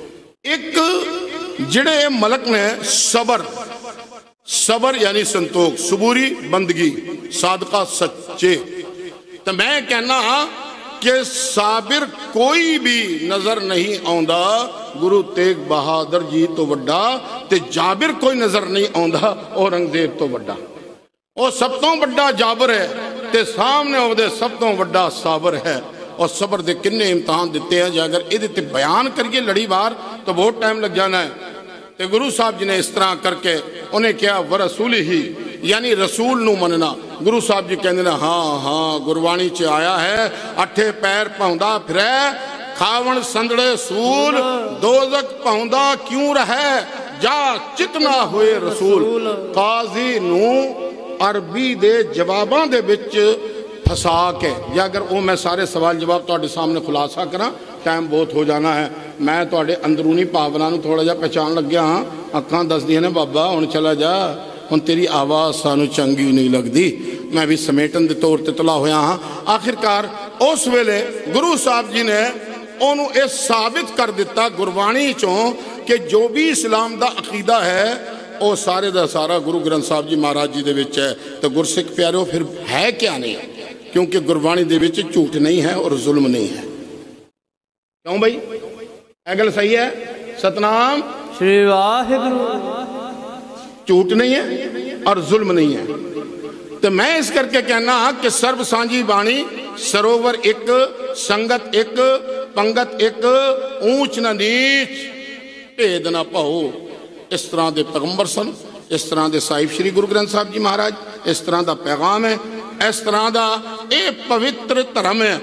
एक जिहड़े मलक ने सबर, सबर यानी संतोख, सबूरी बंदगी, सादका सच्चे। तो मैं कहना कि साबिर कोई भी नजर नहीं आउंदा गुरु तेग बहादुर जी तो वड्डा, ते जाबिर कोई नजर नहीं आउंदा औरंगजेब तो वड्डा। वो सब तो वड्डा जाबर है ते सामने ਉਹਦੇ सब तो वड्डा साबर है। और सबर के किन्ने इम्तहान दिते हैं, जो अगर ये बयान करिए लड़ी बार तो बहुत टाइम लग जाना है। तो गुरु साहब जी ने इस तरह करके उन्हें क्या व रसूल ही, यानी रसूल नूं मनना। गुरु साहब जी कहते हैं हाँ हाँ गुरबाणी च आया है अठे पैर पाउंदा फिरै, खावण संदड़े सूल, दोजक पाउंदा क्यों रहे, जा चितना हुए रसूल। काजी नूं अरबी दे जवाबां दे विच फसा के, या अगर वो मैं सारे सवाल जवाब तुहाडे सामने खुलासा करा टाइम बहुत हो जाना है। मैं तुहाडे अंदरूनी भावना नूं थोड़ा जिहा पहचान लग्या हाँ। अखां दसदियां ने बाबा हुण चला जा, हुण तेरी आवाज़ सानू चंगी नहीं लगती। मैं भी समेटन के तौर पर तुला होया हाँ। आखिरकार उस वेले गुरु साहब जी ने उन्होंने यह साबित कर दिता गुरबाणी चों कि जो भी इस्लाम का अकीदा है वो सारे का सारा गुरु ग्रंथ साहब जी महाराज जी दे विच है। तो गुरसिख प्यारो फिर है क्या नहीं, क्योंकि गुरबाणी दे विच झूठ नहीं है और जुल्म नहीं है। क्यों भाई, यह गल सही है? सतनाम श्री वाहिगुरु। झूठ नहीं है और जुल्म नहीं है। तो मैं इस करके कहना कि सर्व सांझी बाणी, सरोवर एक, संगत एक, पंगत एक, ऊंच न नीच, भेद न पाओ। इस तरह के पैगंबर सन, इस तरह के साहिब श्री गुरु ग्रंथ साहब जी महाराज, इस तरह का पैगाम है, इस तरह का ये पवित्र धर्म है।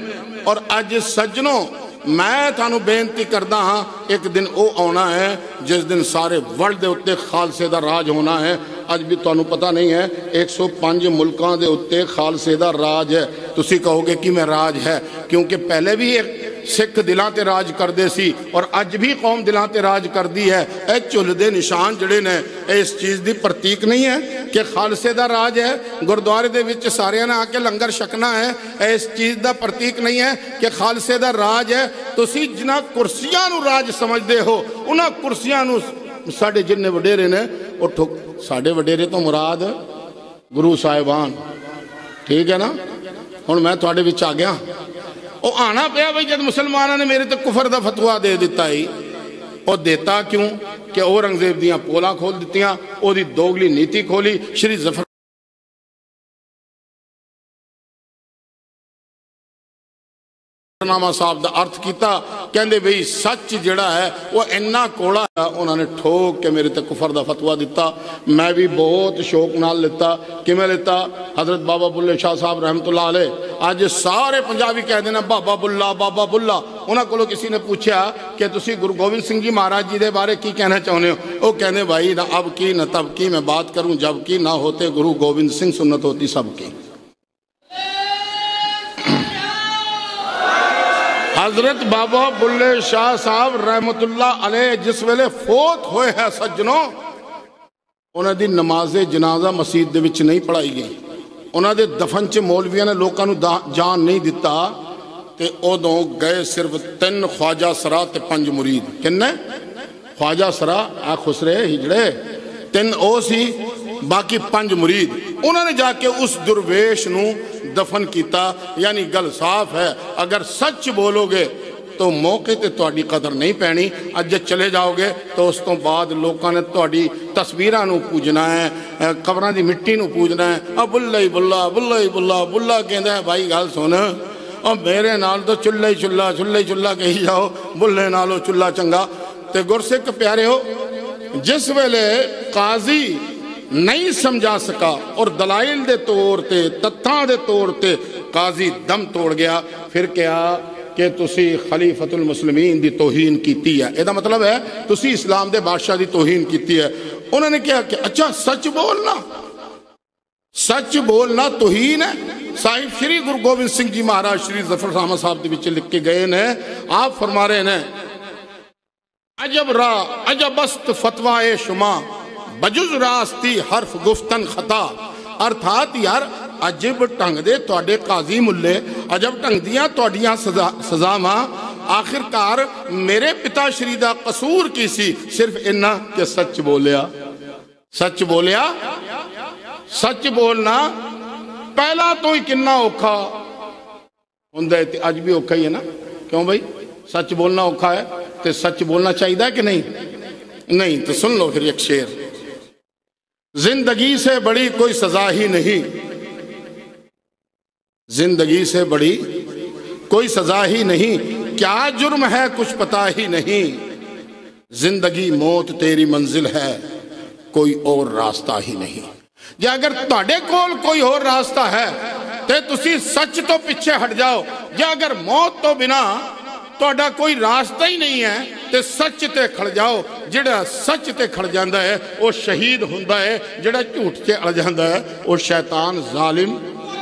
और अज सज्जनों मैं थानू बेनती करदा हाँ, एक दिन वो आना है जिस दिन सारे वर्ल्ड के उत्ते खालसे का राज होना है। अज भी तुहानू पता नहीं है एक सौ पाँच मुल्कों के उत्ते खालसे का राज है। तुसी कहोगे कि मैं राज है, क्योंकि पहले भी एक सिख दिलों ते राज करते सी और अज भी कौम दिलों ते राज करती है। यह झुल दे निशान जड़े ने इस चीज़ की प्रतीक नहीं है कि खालसे का राज है। गुरुद्वारे दे विच सारिਆਂ ने आके लंगर छकना है, इस चीज़ का प्रतीक नहीं है कि खालसे का राज है। तुसी जिन्हां कुर्सियां नूं राज समझते हो उन्हां कुर्सियां नूं साडे जिन्ने वडेरे ने वो ठुक साडे वडेरे तो मुराद गुरु साहिबान, ठीक है ना। हुण मैं तुहाडे विच आ गया, वो आना पिया बई जब मुसलमानों ने मेरे तो कुफर का फतवा दे दिता ही। और देता क्यों कि औरंगजेब दियां पोलां खोल दित्तियां, ओदी दोगली नीति खोली। श्री जफर नामा साहब का अर्थ किया, कहते बई सच जिहड़ा है वह इन्ना कोड़ा है। उन्होंने ठोक के मेरे ते कुफर का फतवा दिता। मैं भी बहुत शौक नाल लिता। किवें लिता? हजरत बाबा बुल्ले शाह साहब रहमतुल्लाह अलैह अज सारे पंजाबी कहते हैं बाबा बुल्ला बाबा बुल्ला। उन्होंने को किसी ने पूछा कि तुसी गुरु गोबिंद सिंह जी महाराज जी के बारे की कहना चाहते हो? वो कहने भाई ना अब की न तब की मैं बात करूँ जब की ना होते गुरु गोबिंद सिंह सुन्नत होती सबकी। हजरत बाबा बुल्ले शाह साहब रहमतुल्लाह अलैह जिस वेले फोत होए है सज्जनों, उन्होंने दी नमाज़े जनाजा मसीत दे विच नहीं पढ़ाई गई। उन्होंने दफन च मौलवियों ने लोगों को जान नहीं दिता। ते उदों गए सिर्फ तीन ख्वाजा सरा ते पंज मुरीद। किन्ने? ख्वाजा सरा आ खुसरे हिजड़े तीन ओ सी, बाकी पंज मुरीद। उन्होंने जाके उस दुर्वेश नूं दफन किया। यानी गल साफ है, अगर सच बोलोगे तो मौके ते तुहाडी कदर नहीं पैनी। अज जे चले जाओगे तो उस तो बाद लोगों ने तुहाडी तस्वीरां नूं पूजना है, कबरां दी मिट्टी नूं पूजना है। आ बुल्ला ही बुल्ला बुल्ला ही बुल्ला बुल्ला कहंदा है भाई गल सुन, और मेरे नाल तो चुल्ला ही चुल्ला चुल्ला ही चुल्ला कही जाओ, बुल्ले नालों चुल्ला चंगा। ते गुरसिख प्यारे हो, जिस वेले काजी नहीं समझा सका और दलाइल दे तौर ते तत्थां दे तौर ते काजी दम तोड़ गया, फिर क्या कि तुसी खलीफतुल मुस्लिमीन दी तौहीन कीती है। ਇਹਦਾ मतलब है तुसी इस्लाम दे बादशाह दी तौहीन कीती है। उन्होंने क्या कि अच्छा सच बोलना, सच बोलना तौहीन है। साहिब श्री गुरु गोबिंद सिंह जी महाराज श्री जफरनामा साहब के विच लिख के गए ने। आप फरमा रहे ने अजब रा अजबस्त फतवाए शुमा बजुज रास्ती हर्फ गुफ्तन खता। अर्थात यार अजब ढंग दे तुहाडे काजी मुल्ले, अजब ढंग दियां तुहाडियां सजा सजावां। आखिरकार मेरे पिता श्री दा कसूर की सी? सिर्फ इन्ना कि सच बोलिया। सच बोलिया, सच बोलना पहला तो ही किन्ना औखा हुंदा है, अज भी औखा ही है ना। क्यों भाई? सच बोलना औखा है तो सच बोलना चाहिए कि नहीं? नहीं तो सुन लो फिर एक शेर। जिंदगी से बड़ी कोई सजा ही नहीं, जिंदगी से बड़ी कोई सजा ही नहीं, क्या जुर्म है कुछ पता ही नहीं। जिंदगी मौत तेरी मंजिल है, कोई और रास्ता ही नहीं। जे अगर तुहाडे कोल कोई और रास्ता है तो तुसी सच तो पीछे हट जाओ। जे अगर मौत तो बिना तुहाडा कोई रास्ता ही नहीं है तो सच ते खड़ जाओ। जिहड़ा सच ते खड़ जाता है वो शहीद हुंदा है, जिहड़ा झूठ ते अड़ जाता है वो शैतान जालिम।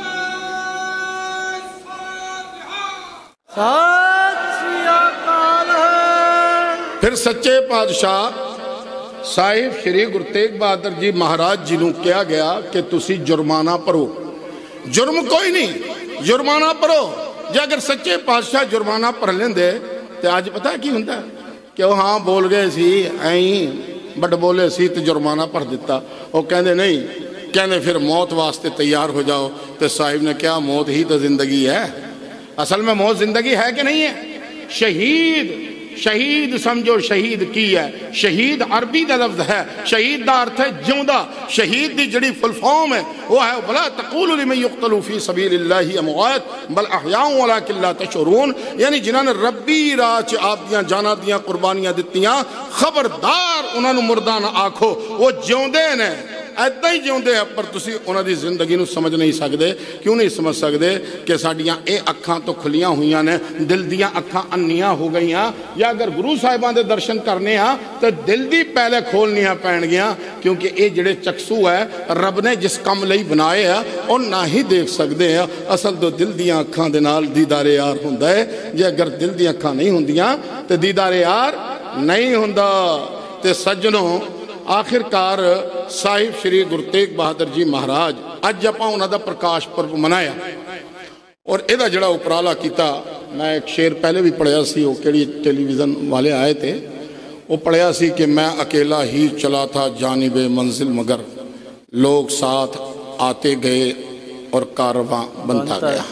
फिर सच्चे पातशाह साहिब श्री गुरु तेग बहादुर जी महाराज जी नूं कहा गया कि तुसी जुर्माना भरो। जुर्म कोई नहीं, जुर्माना भरो। जे अगर सच्चे पातशाह जुर्माना भर लेंदे तो अज पता की हुंदा कि वह हाँ बोल गए सी ऐं बट बोले सी तो जुर्माना भर दिता। वो कहते नहीं, कहते फिर मौत वास्ते तैयार हो जाओ। तो साहिब ने कहा मौत ही तो जिंदगी है। असल में मौत जिंदगी है कि नहीं है? शहीद शहीद समझो शहीद की है। शहीद अरबी का लफ्ज है, शहीद का अर्थ है जिंदा। शहीद की जड़ी फुल फॉर्म है वो है भला तक़ूलु लिमन युक़्तलु फी सबीलिल्लाहि अमवात बल अहयाउ वलाकिन ला तशऊरून। यानी जिन्होंने रब्बी राह च आप दियां जाना दियां कुर्बानियां दित्तियां, खबरदार उन्होंने मुर्दा ना आखो, वो जिउंदे ने। ऐदा ही जिउंदे आ, पर तुसी उन्हां दी जिंदगी नूं समझ नहीं सकदे। क्यों नहीं समझ सकदे कि साडियां ये अखां तो खुलियां हुई ने, दिल दियां अखां अन्नियां हो गईयां। या अगर गुरु साहिबां दे दर्शन करने आ तो दिल दी पहले खोलनियां पैणगियां, क्योंकि ये जिहड़े चक्षु है रब ने जिस काम लई बनाए आ वो ना ही देख सकते हैं। असल तो दिल दियां अखां दे नाल दीदारे यार हुंदा है। जे अगर दिल दी अखां नहीं हुंदियां तो दीदारे यार नहीं हुंदा। ते सज्जनों, आखिरकार साहिब श्री गुरु तेग बहादुर जी महाराज अज आपां उन्हां दा प्रकाश पर्व मनाया और इहदा जिहड़ा उपराला कीता, मैं एक शेर पहले भी पढ़िया सी, वो किहड़ी टेलीविजन वाले आए थे, वो पढ़िया सी कि मैं अकेला ही चला था जानिबे मंजिल मगर लोग साथ आते गए और कारवां बनता गया।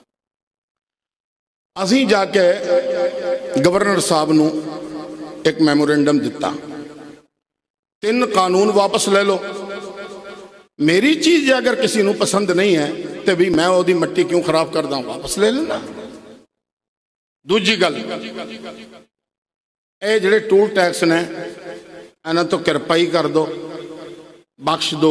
असी जाके गवर्नर साहब नूं एक मैमोरेंडम दिता, तीन कानून वापस ले लो। मेरी चीज अगर किसी नूं पसंद नहीं है तो भी मैं ओदी मट्टी क्यों खराब करदा, वापस ले लेना। दूजी गल, ये जिहड़े टूल टैक्स ने इन्हां तो किरपाई कर दो, बख्श दो।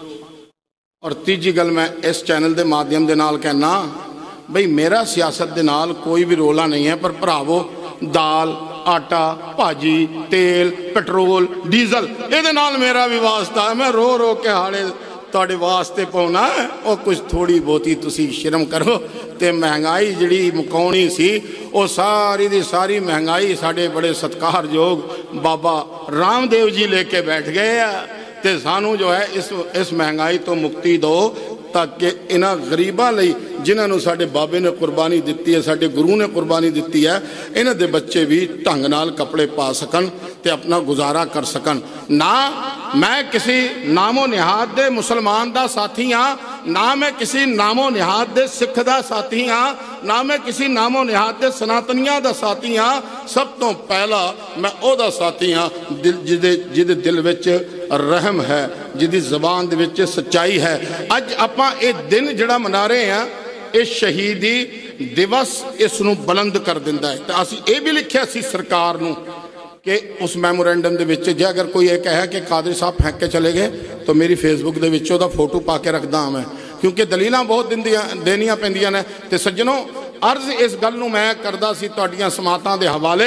और तीजी गल, मैं इस चैनल के माध्यम के नाल कहना बई मेरा सियासत के नाल कोई भी रोला नहीं है, पर भरावो दाल आटा भाजी तेल पेट्रोल डीजल ये नाल मेरा भी वास्ता है। मैं रो रो के हाले तुहाडे वास्ते पाउना है, और कुछ थोड़ी बहुती तुसी शर्म करो। तो महंगाई जिहड़ी मुकाउणी सी वो सारी दी सारी महंगाई साडे बड़े सत्कारयोग बाबा रामदेव जी लेके बैठ गए आ। ते सानू जो है इस इस महंगाई तो मुक्ति दो, ताकि इन्हां गरीबां लई जिन्होंने साडे बाबे ने कुर्बानी दी है, साडे गुरु ने कुर्बानी दी है, इन्हां दे बच्चे भी ढंग नाल कपड़े पा सकन ते अपना गुजारा कर सकन। ना मैं किसी नामो निहाद दे मुसलमान दा साथी हाँ, ना मैं किसी नामो निहाद दे सिख दा साथी हाँ, ना मैं किसी नामो निहाद दे सनातनियां दा साथी हाँ। सब तो पहला मैं ओदा साथी हाँ दिल जिदे जिदे दिल विच रहम है, जिदी जबान दे विच सच्चाई है। अज आपां ये दिन जिहड़ा मना रहे हैं, ये शहीदी दिवस इसनूं बुलंद कर दिंदा है। तो असीं ये भी लिखिया सी सरकार नूं कि उस मैमोरेंडम दे विच जे अगर कोई ये कहे कि कादरी साहब फेंक के चले गए तो मेरी फेसबुक दे विच ओहदा फोटो पा के रखदा हाँ मैं, क्योंकि दलीलां बहुत दिंदियां देनियां पैंदियां ने। ते सज्जनों, अर्ज इस गल नूं मैं करदा सी तुहाडीआं समातां दे हवाले,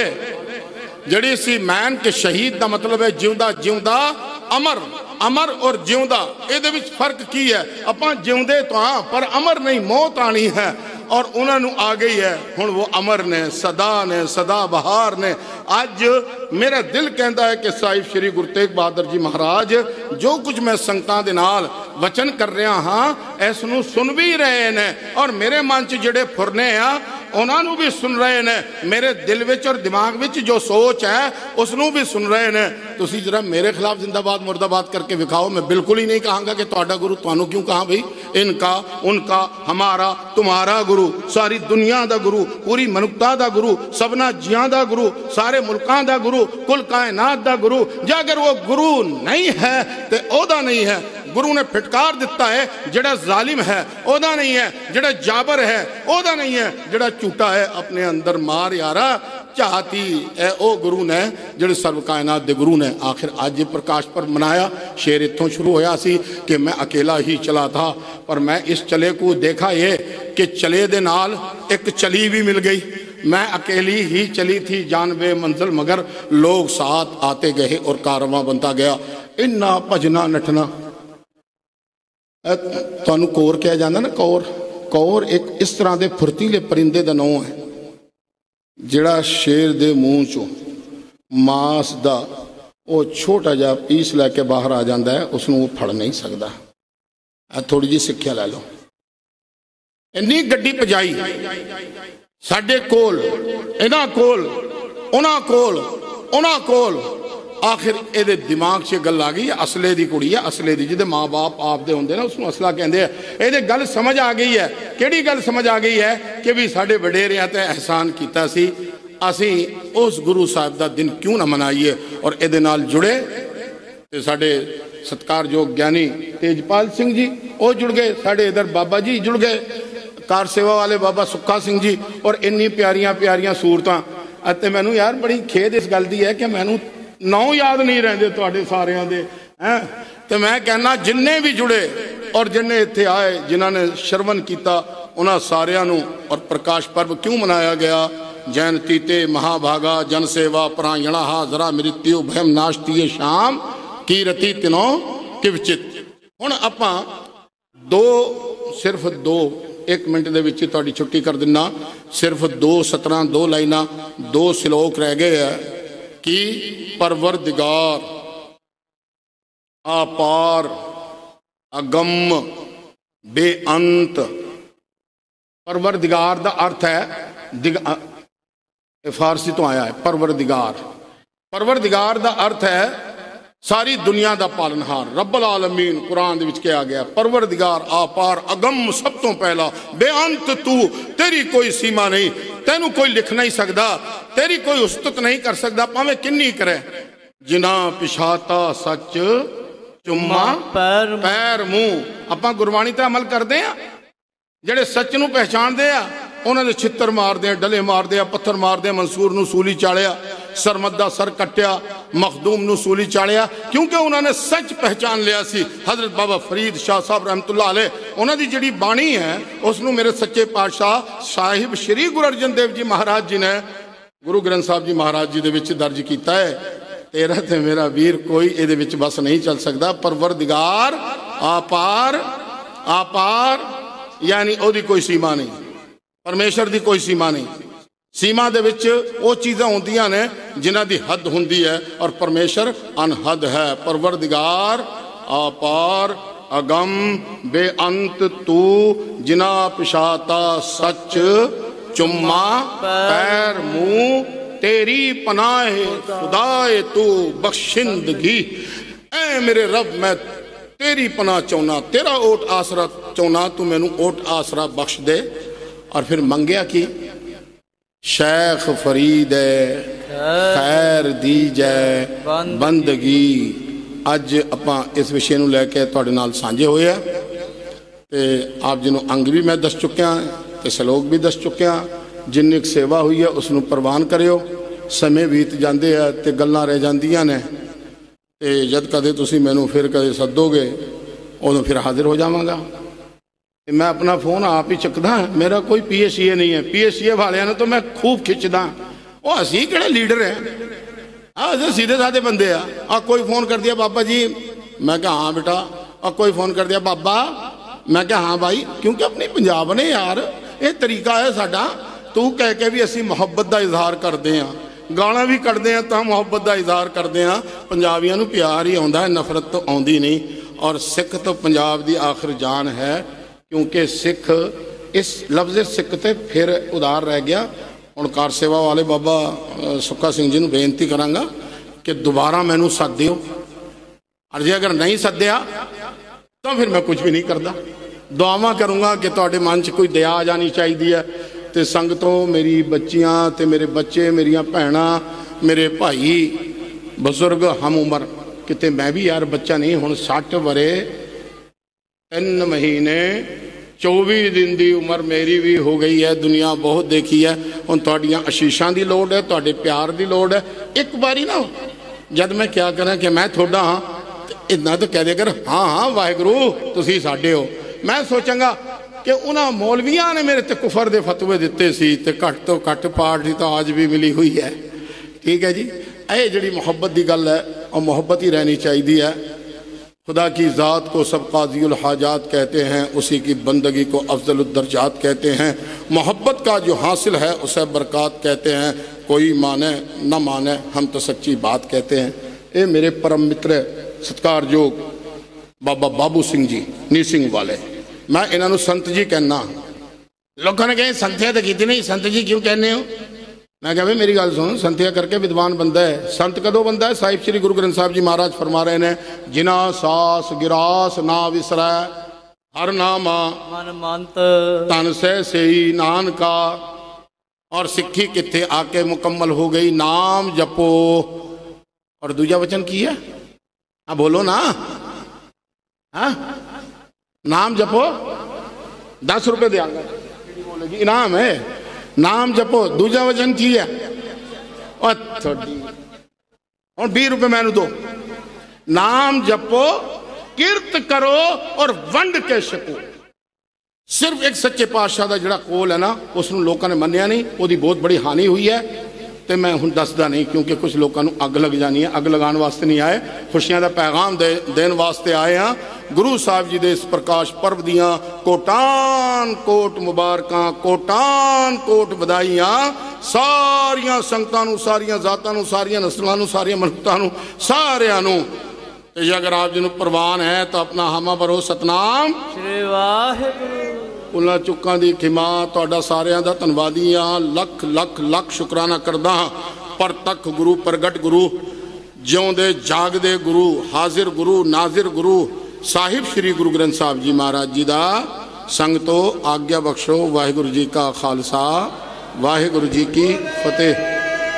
जिहड़ी सी मैन के शहीद दा मतलब है जिउंदा जिउंदा अमर, अमर और जिउंदा इहदे विच फर्क की है। आपां जिउंदे तो हाँ, पर अमर नहीं, मौत आनी है और उन्होंने आ गई है। हुण वो अमर ने, सदा ने, सदा बहार ने। अज मेरा दिल कहता है कि साहिब श्री गुरु तेग बहादुर जी महाराज जो कुछ मैं संगतां दे नाल वचन कर रहा हाँ, इसनूं सुन भी रहे ने, और मेरे मन च जिहड़े फुरने आ उन्होंने भी सुन रहे ने। मेरे दिल विच और दिमाग विच जो सोच है उसनूं भी सुन रहे ने। तुसीं जरा मेरे खिलाफ जिंदाबाद मुर्दाबाद करके विखाओ। मैं बिल्कुल ही नहीं कहांगा कि तुहाडा गुरु, तुहानूं क्यों कहा भाई, इनका उनका हमारा तुम्हारा गुरु, सारी दुनिया दा गुरु, पूरी मनुखता दा गुरु, सबना जियां दा गुरु, सारे मुल्कां दा गुरु, कुल कायनात दा गुरु। जे अगर वो गुरु नहीं है तो ओदा नहीं है। गुरु ने फिटकार दिता है, जिहड़ा जालिम है ओदा नहीं है, जिहड़ा जाबर है ओदा नहीं है, जिहड़ा झूठा है अपने अंदर मार यारा चाहती है ओ गुरु ने, जिहड़े सर्व कायनात दे गुरु ने। आखिर आज प्रकाश पर मनाया। शेर इत्थों शुरू होया सी कि मैं अकेला ही चला था, पर मैं इस चले को देखा ये कि चले दे नाल एक चली भी मिल गई। मैं अकेली ही चली थी जानबे मंजिल मगर लोग साथ आते गए और कारवां बनता गया। इन्ना भजना नठना तुहानूं कौर कहा जाता ना, कौर कौर एक इस तरह के फुर्तीले परिंदे का नाम है जिहड़ा शेर दे मूँह चों मांस दा वो छोटा जिहा पीस लैके बाहर आ जाता है, उसनूं वो फड़ नहीं सकता। थोड़ी जी सिक्ख्या लै लो। इन्नी गड्डी भजाई साडे कोल, इन्हां कोल, उन्हां कोल, उन्हां कोल, आखिर ये दिमाग च गल आ गई। असले की कुड़ी है, असले की, जिहदे माँ बाप आपदे होंदे ना उसनूं असला कहंदे आ। ये गल समझ आ गई है। किहड़ी गल समझ आ गई है कि भी साडे वडेरियां ते एहसान कीता सी, असी उस गुरु साहब का दिन क्यों ना मनाइए। और ये नाल जुड़े ते साडे सत्कारयोग ज्ञानी तेजपाल सिंह जी वो जुड़ गए, साडे इधर बाबा जी जुड़ गए, कार सेवा वाले बाबा सुक्खा सिंह जी, और इन्नी प्यारियां प्यारियां सूरतां। अते मैनूं यार बड़ी खेद इस गल दी है कि मैनूं नौ याद नहीं रहंदे तुहाडे सारियां दे। है। तो मैं कहना जिन्ने भी जुड़े और जिन्ने इत्थे आए जिन्होंने श्रवण किया उन्होंने सारिया और प्रकाश पर्व क्यों मनाया गया। जैन तीते महाभागा जन सेवा परायणा जरा मृत्यु भयम नाशती शाम कीरति तिनो किवचित। हुण आपां दो सिर्फ दो एक मिनट दे विच तुहाडी छुट्टी कर दिना। सिर्फ दो सतरां दो लाइनां दो श्लोक रह गए है कि परवरदिगार अपार अगम बेअंत। परवरदिगार दा अर्थ है दिगा, फारसी तो आया है परवरदिगार। परवरदिगार दा अर्थ है सारी दुनिया का पालनहार रब्बुल आलमीन। कुरान दे विच कहा गया परवरदिगार आपार अगम सब तो पहला बेअंत तू तेरी कोई सीमा नहीं तेनू कोई लिख नहीं सकता तेरी कोई उस्तत नहीं कर सकता भावें किन्नी करे। जिना पिछाता सच चुम्मा पैर पैर मुंह। आपां गुरबाणी ते अमल करते हैं जेड़े सच नू पहचानते हैं उन्होंने छित्र मारदे डले मारदे पत्थर मारदे। मंसूर नू सूली चाड़िया सरमद दा सर कट्टिया मखदूम नू सूली चाड़िया क्योंकि उन्होंने सच पहचान लिया सी। हजरत बाबा फरीद शाह साहब रहमतुल्लाह अलैह उन्हों की जिहड़ी बाणी है उसनू मेरे सच्चे पातशाह साहिब श्री गुरु अर्जन देव जी महाराज जी ने गुरु ग्रंथ साहब जी महाराज जी दे विच दर्ज किया है। तेरा ते मेरा वीर कोई इहदे विच बस नहीं चल सकता। परवरदिगार आपार आपार यानी ओदी कोई सीमा नहीं परमेश्वर की कोई सीमा नहीं। सीमा दे विच वो चीज़ां होंदियां ने जिन्हां दी हद हुंदी है और परमेश्वर अनहद है। परवरदिगार अपार अगम बेअंत तू जिना पिछाता सच चुम्मा पैर मुंह तेरी पनाह खुदाए तू बख्शिंदगी। ऐ मेरे रब मैं तेरी पनाह चाहना तेरा ओट आसरा चाहना तू मैनू ओट आसरा बख्श दे। और फिर मंगया कि शेख फरीद खैर दी जै बंदगी। अज आपां इस विषय नूं लैके तुहाडे नाल सांझे होए आ ते आप जी नूं अंग भी मैं दस चुकिया ते श्लोक भी दस चुकिया। जिन्नी सेवा हुई है उसनूं प्रवान करियो। समय बीत जाते हैं तो गल्लां रह जांदियां ने ते जद कदे तुसीं मैनूं फिर कदे सदोगे उदों फिर हाजिर हो जावांगा। मैं अपना फोन आप ही चुकदा मेरा कोई पी एस सी ए नहीं है। पी एस सी ए वालियां तो मैं खूब खिंचदा वो असीं किहड़े लीडर है आ सीधे साधे बंदे आ। आ कोई फोन कर दिया बाबा जी मैं कहा हाँ बेटा। और कोई फोन कर दिया बाबा मैं कहा हाँ भाई क्योंकि अपनी पंजाब ने यार ये तरीका है साडा। तू कह के भी असीं मुहब्बत का इजहार करते हैं गाना भी कढ़ते हैं तो मुहब्बत का इजहार करते हैं। पंजाबियों नूं प्यार ही आउंदा है नफरत तो आउंदी नहीं। और सिख तो पंजाब की आखिर जान है क्योंकि सिख इस लफ्ज़ सिख ते फिर उधार रह गया। हुण कार सेवा वाले बाबा सुक्खा सिंह जी नूं बेनती करांगा कि दोबारा मैनू सद दिओ और जे अगर नहीं सद्या तो फिर मैं कुछ भी नहीं करता। दुआवां करूँगा कि तुहाडे मन च कोई दया आ जानी चाहिए है। तो संगतों मेरी बच्चियां ते मेरे बच्चे मेरिया भैणां मेरे भाई बजुर्ग हम उम्र किते मैं भी यार बच्चा नहीं हुण सठ वरे तीन महीने चौबीस दिन की उम्र मेरी भी हो गई है। दुनिया बहुत देखी है। हुण तुहाडीआं आशीषां की लोड़ है तुहाडे प्यार की लोड़ है। एक बारी ना जद मैं क्या करा कि मैं थोड़ा हाँ इन्ना तो कह दे कर हाँ हाँ वाहिगुरू तुसीं साडे हो। मैं सोचांगा कि उन्होंने मौलवियां ने मेरे ते कुफर दे फतवे दिते सी ते घट तो घट पार्टी तो आज भी मिली हुई है। ठीक है जी ये जिहड़ी मुहब्बत की गल है और मुहब्बत ही रहनी चाहिए है। खुदा की ज़ात को सब काज़ियुल हाजात कहते हैं उसी की बंदगी को अफजल दर्जात कहते हैं। मोहब्बत का जो हासिल है उसे बरक़ात कहते हैं। कोई माने न माने हम तो सच्ची बात कहते हैं। ये मेरे परम मित्र सत्कारयोग बाबा बाबू सिंह जी नी सिंह वाले मैं इन्हों संत जी कहना। लोगों ने कहे संतिया तो की नहीं संत जी क्यों कहने हो। मैं कहा मेरी गल सुन संतिया करके विद्वान बंदा है। संत कदों बंदा है साहिब श्री गुरु ग्रंथ साहब जी महाराज फरमा रहे ने जिना सास गिरास ना विसरै हर नामा मन मंत तन से सही नानका। और सिक्खी किथे आके मुकम्मल हो गई नाम जपो। और दूजा वचन की है हाँ बोलो ना हाँ नाम जपो दस रुपये देंगे बोलेगी इनाम है नाम जपो। दूजा वचन की है और थोड़ी और बीस रुपये मैनू दो नाम जपो, किरत करो और वंड के छको। सिर्फ एक सच्चे पातशाह का जिहड़ा कोल है ना, उसनूं लोगों ने मन्निया नहीं, उसकी बहुत बड़ी हानि हुई है। तो मैं हुण दसदा नहीं, क्योंकि कुछ लोगों को अग लग जानी है। अग लगाने वास्ते नहीं आए, खुशियां का पैगाम दे देन वास्ते आए हाँ। गुरु साहब जी के इस प्रकाश पर्व दियाँ कोटान कोट मुबारकां, कोटान कोट बधाइयां सारियां संगतां नूं, सारियां जातां नूं, सारियां नस्लां नूं, सारियां मनुखतां नूं, सारियां नूं। ते अगर आप जी नूं प्रवान है तो अपना हामा भरो सतनाम श्री वाहिगुरू। उन्हां चुक्कां दी खिमा तुहाडा सारियां दा धन्नवादी हाँ। लख लख लख शुकराना करदा हाँ। पर तक गुरु, प्रगट गुरु, जिउंदे जागदे गुरु, हाजिर गुरु, नाजिर गुरु साहिब श्री गुरु ग्रंथ साहब जी महाराज जी दा संगतो आज्ञा बख्शो। वाहिगुरू जी का खालसा, वाहिगुरू जी की फतेह।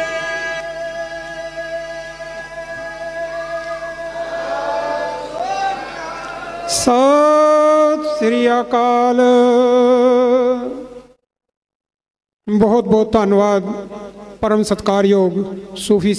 सत श्री अकाल। बहुत बहुत धन्यवाद परम सत्कारयोग सूफी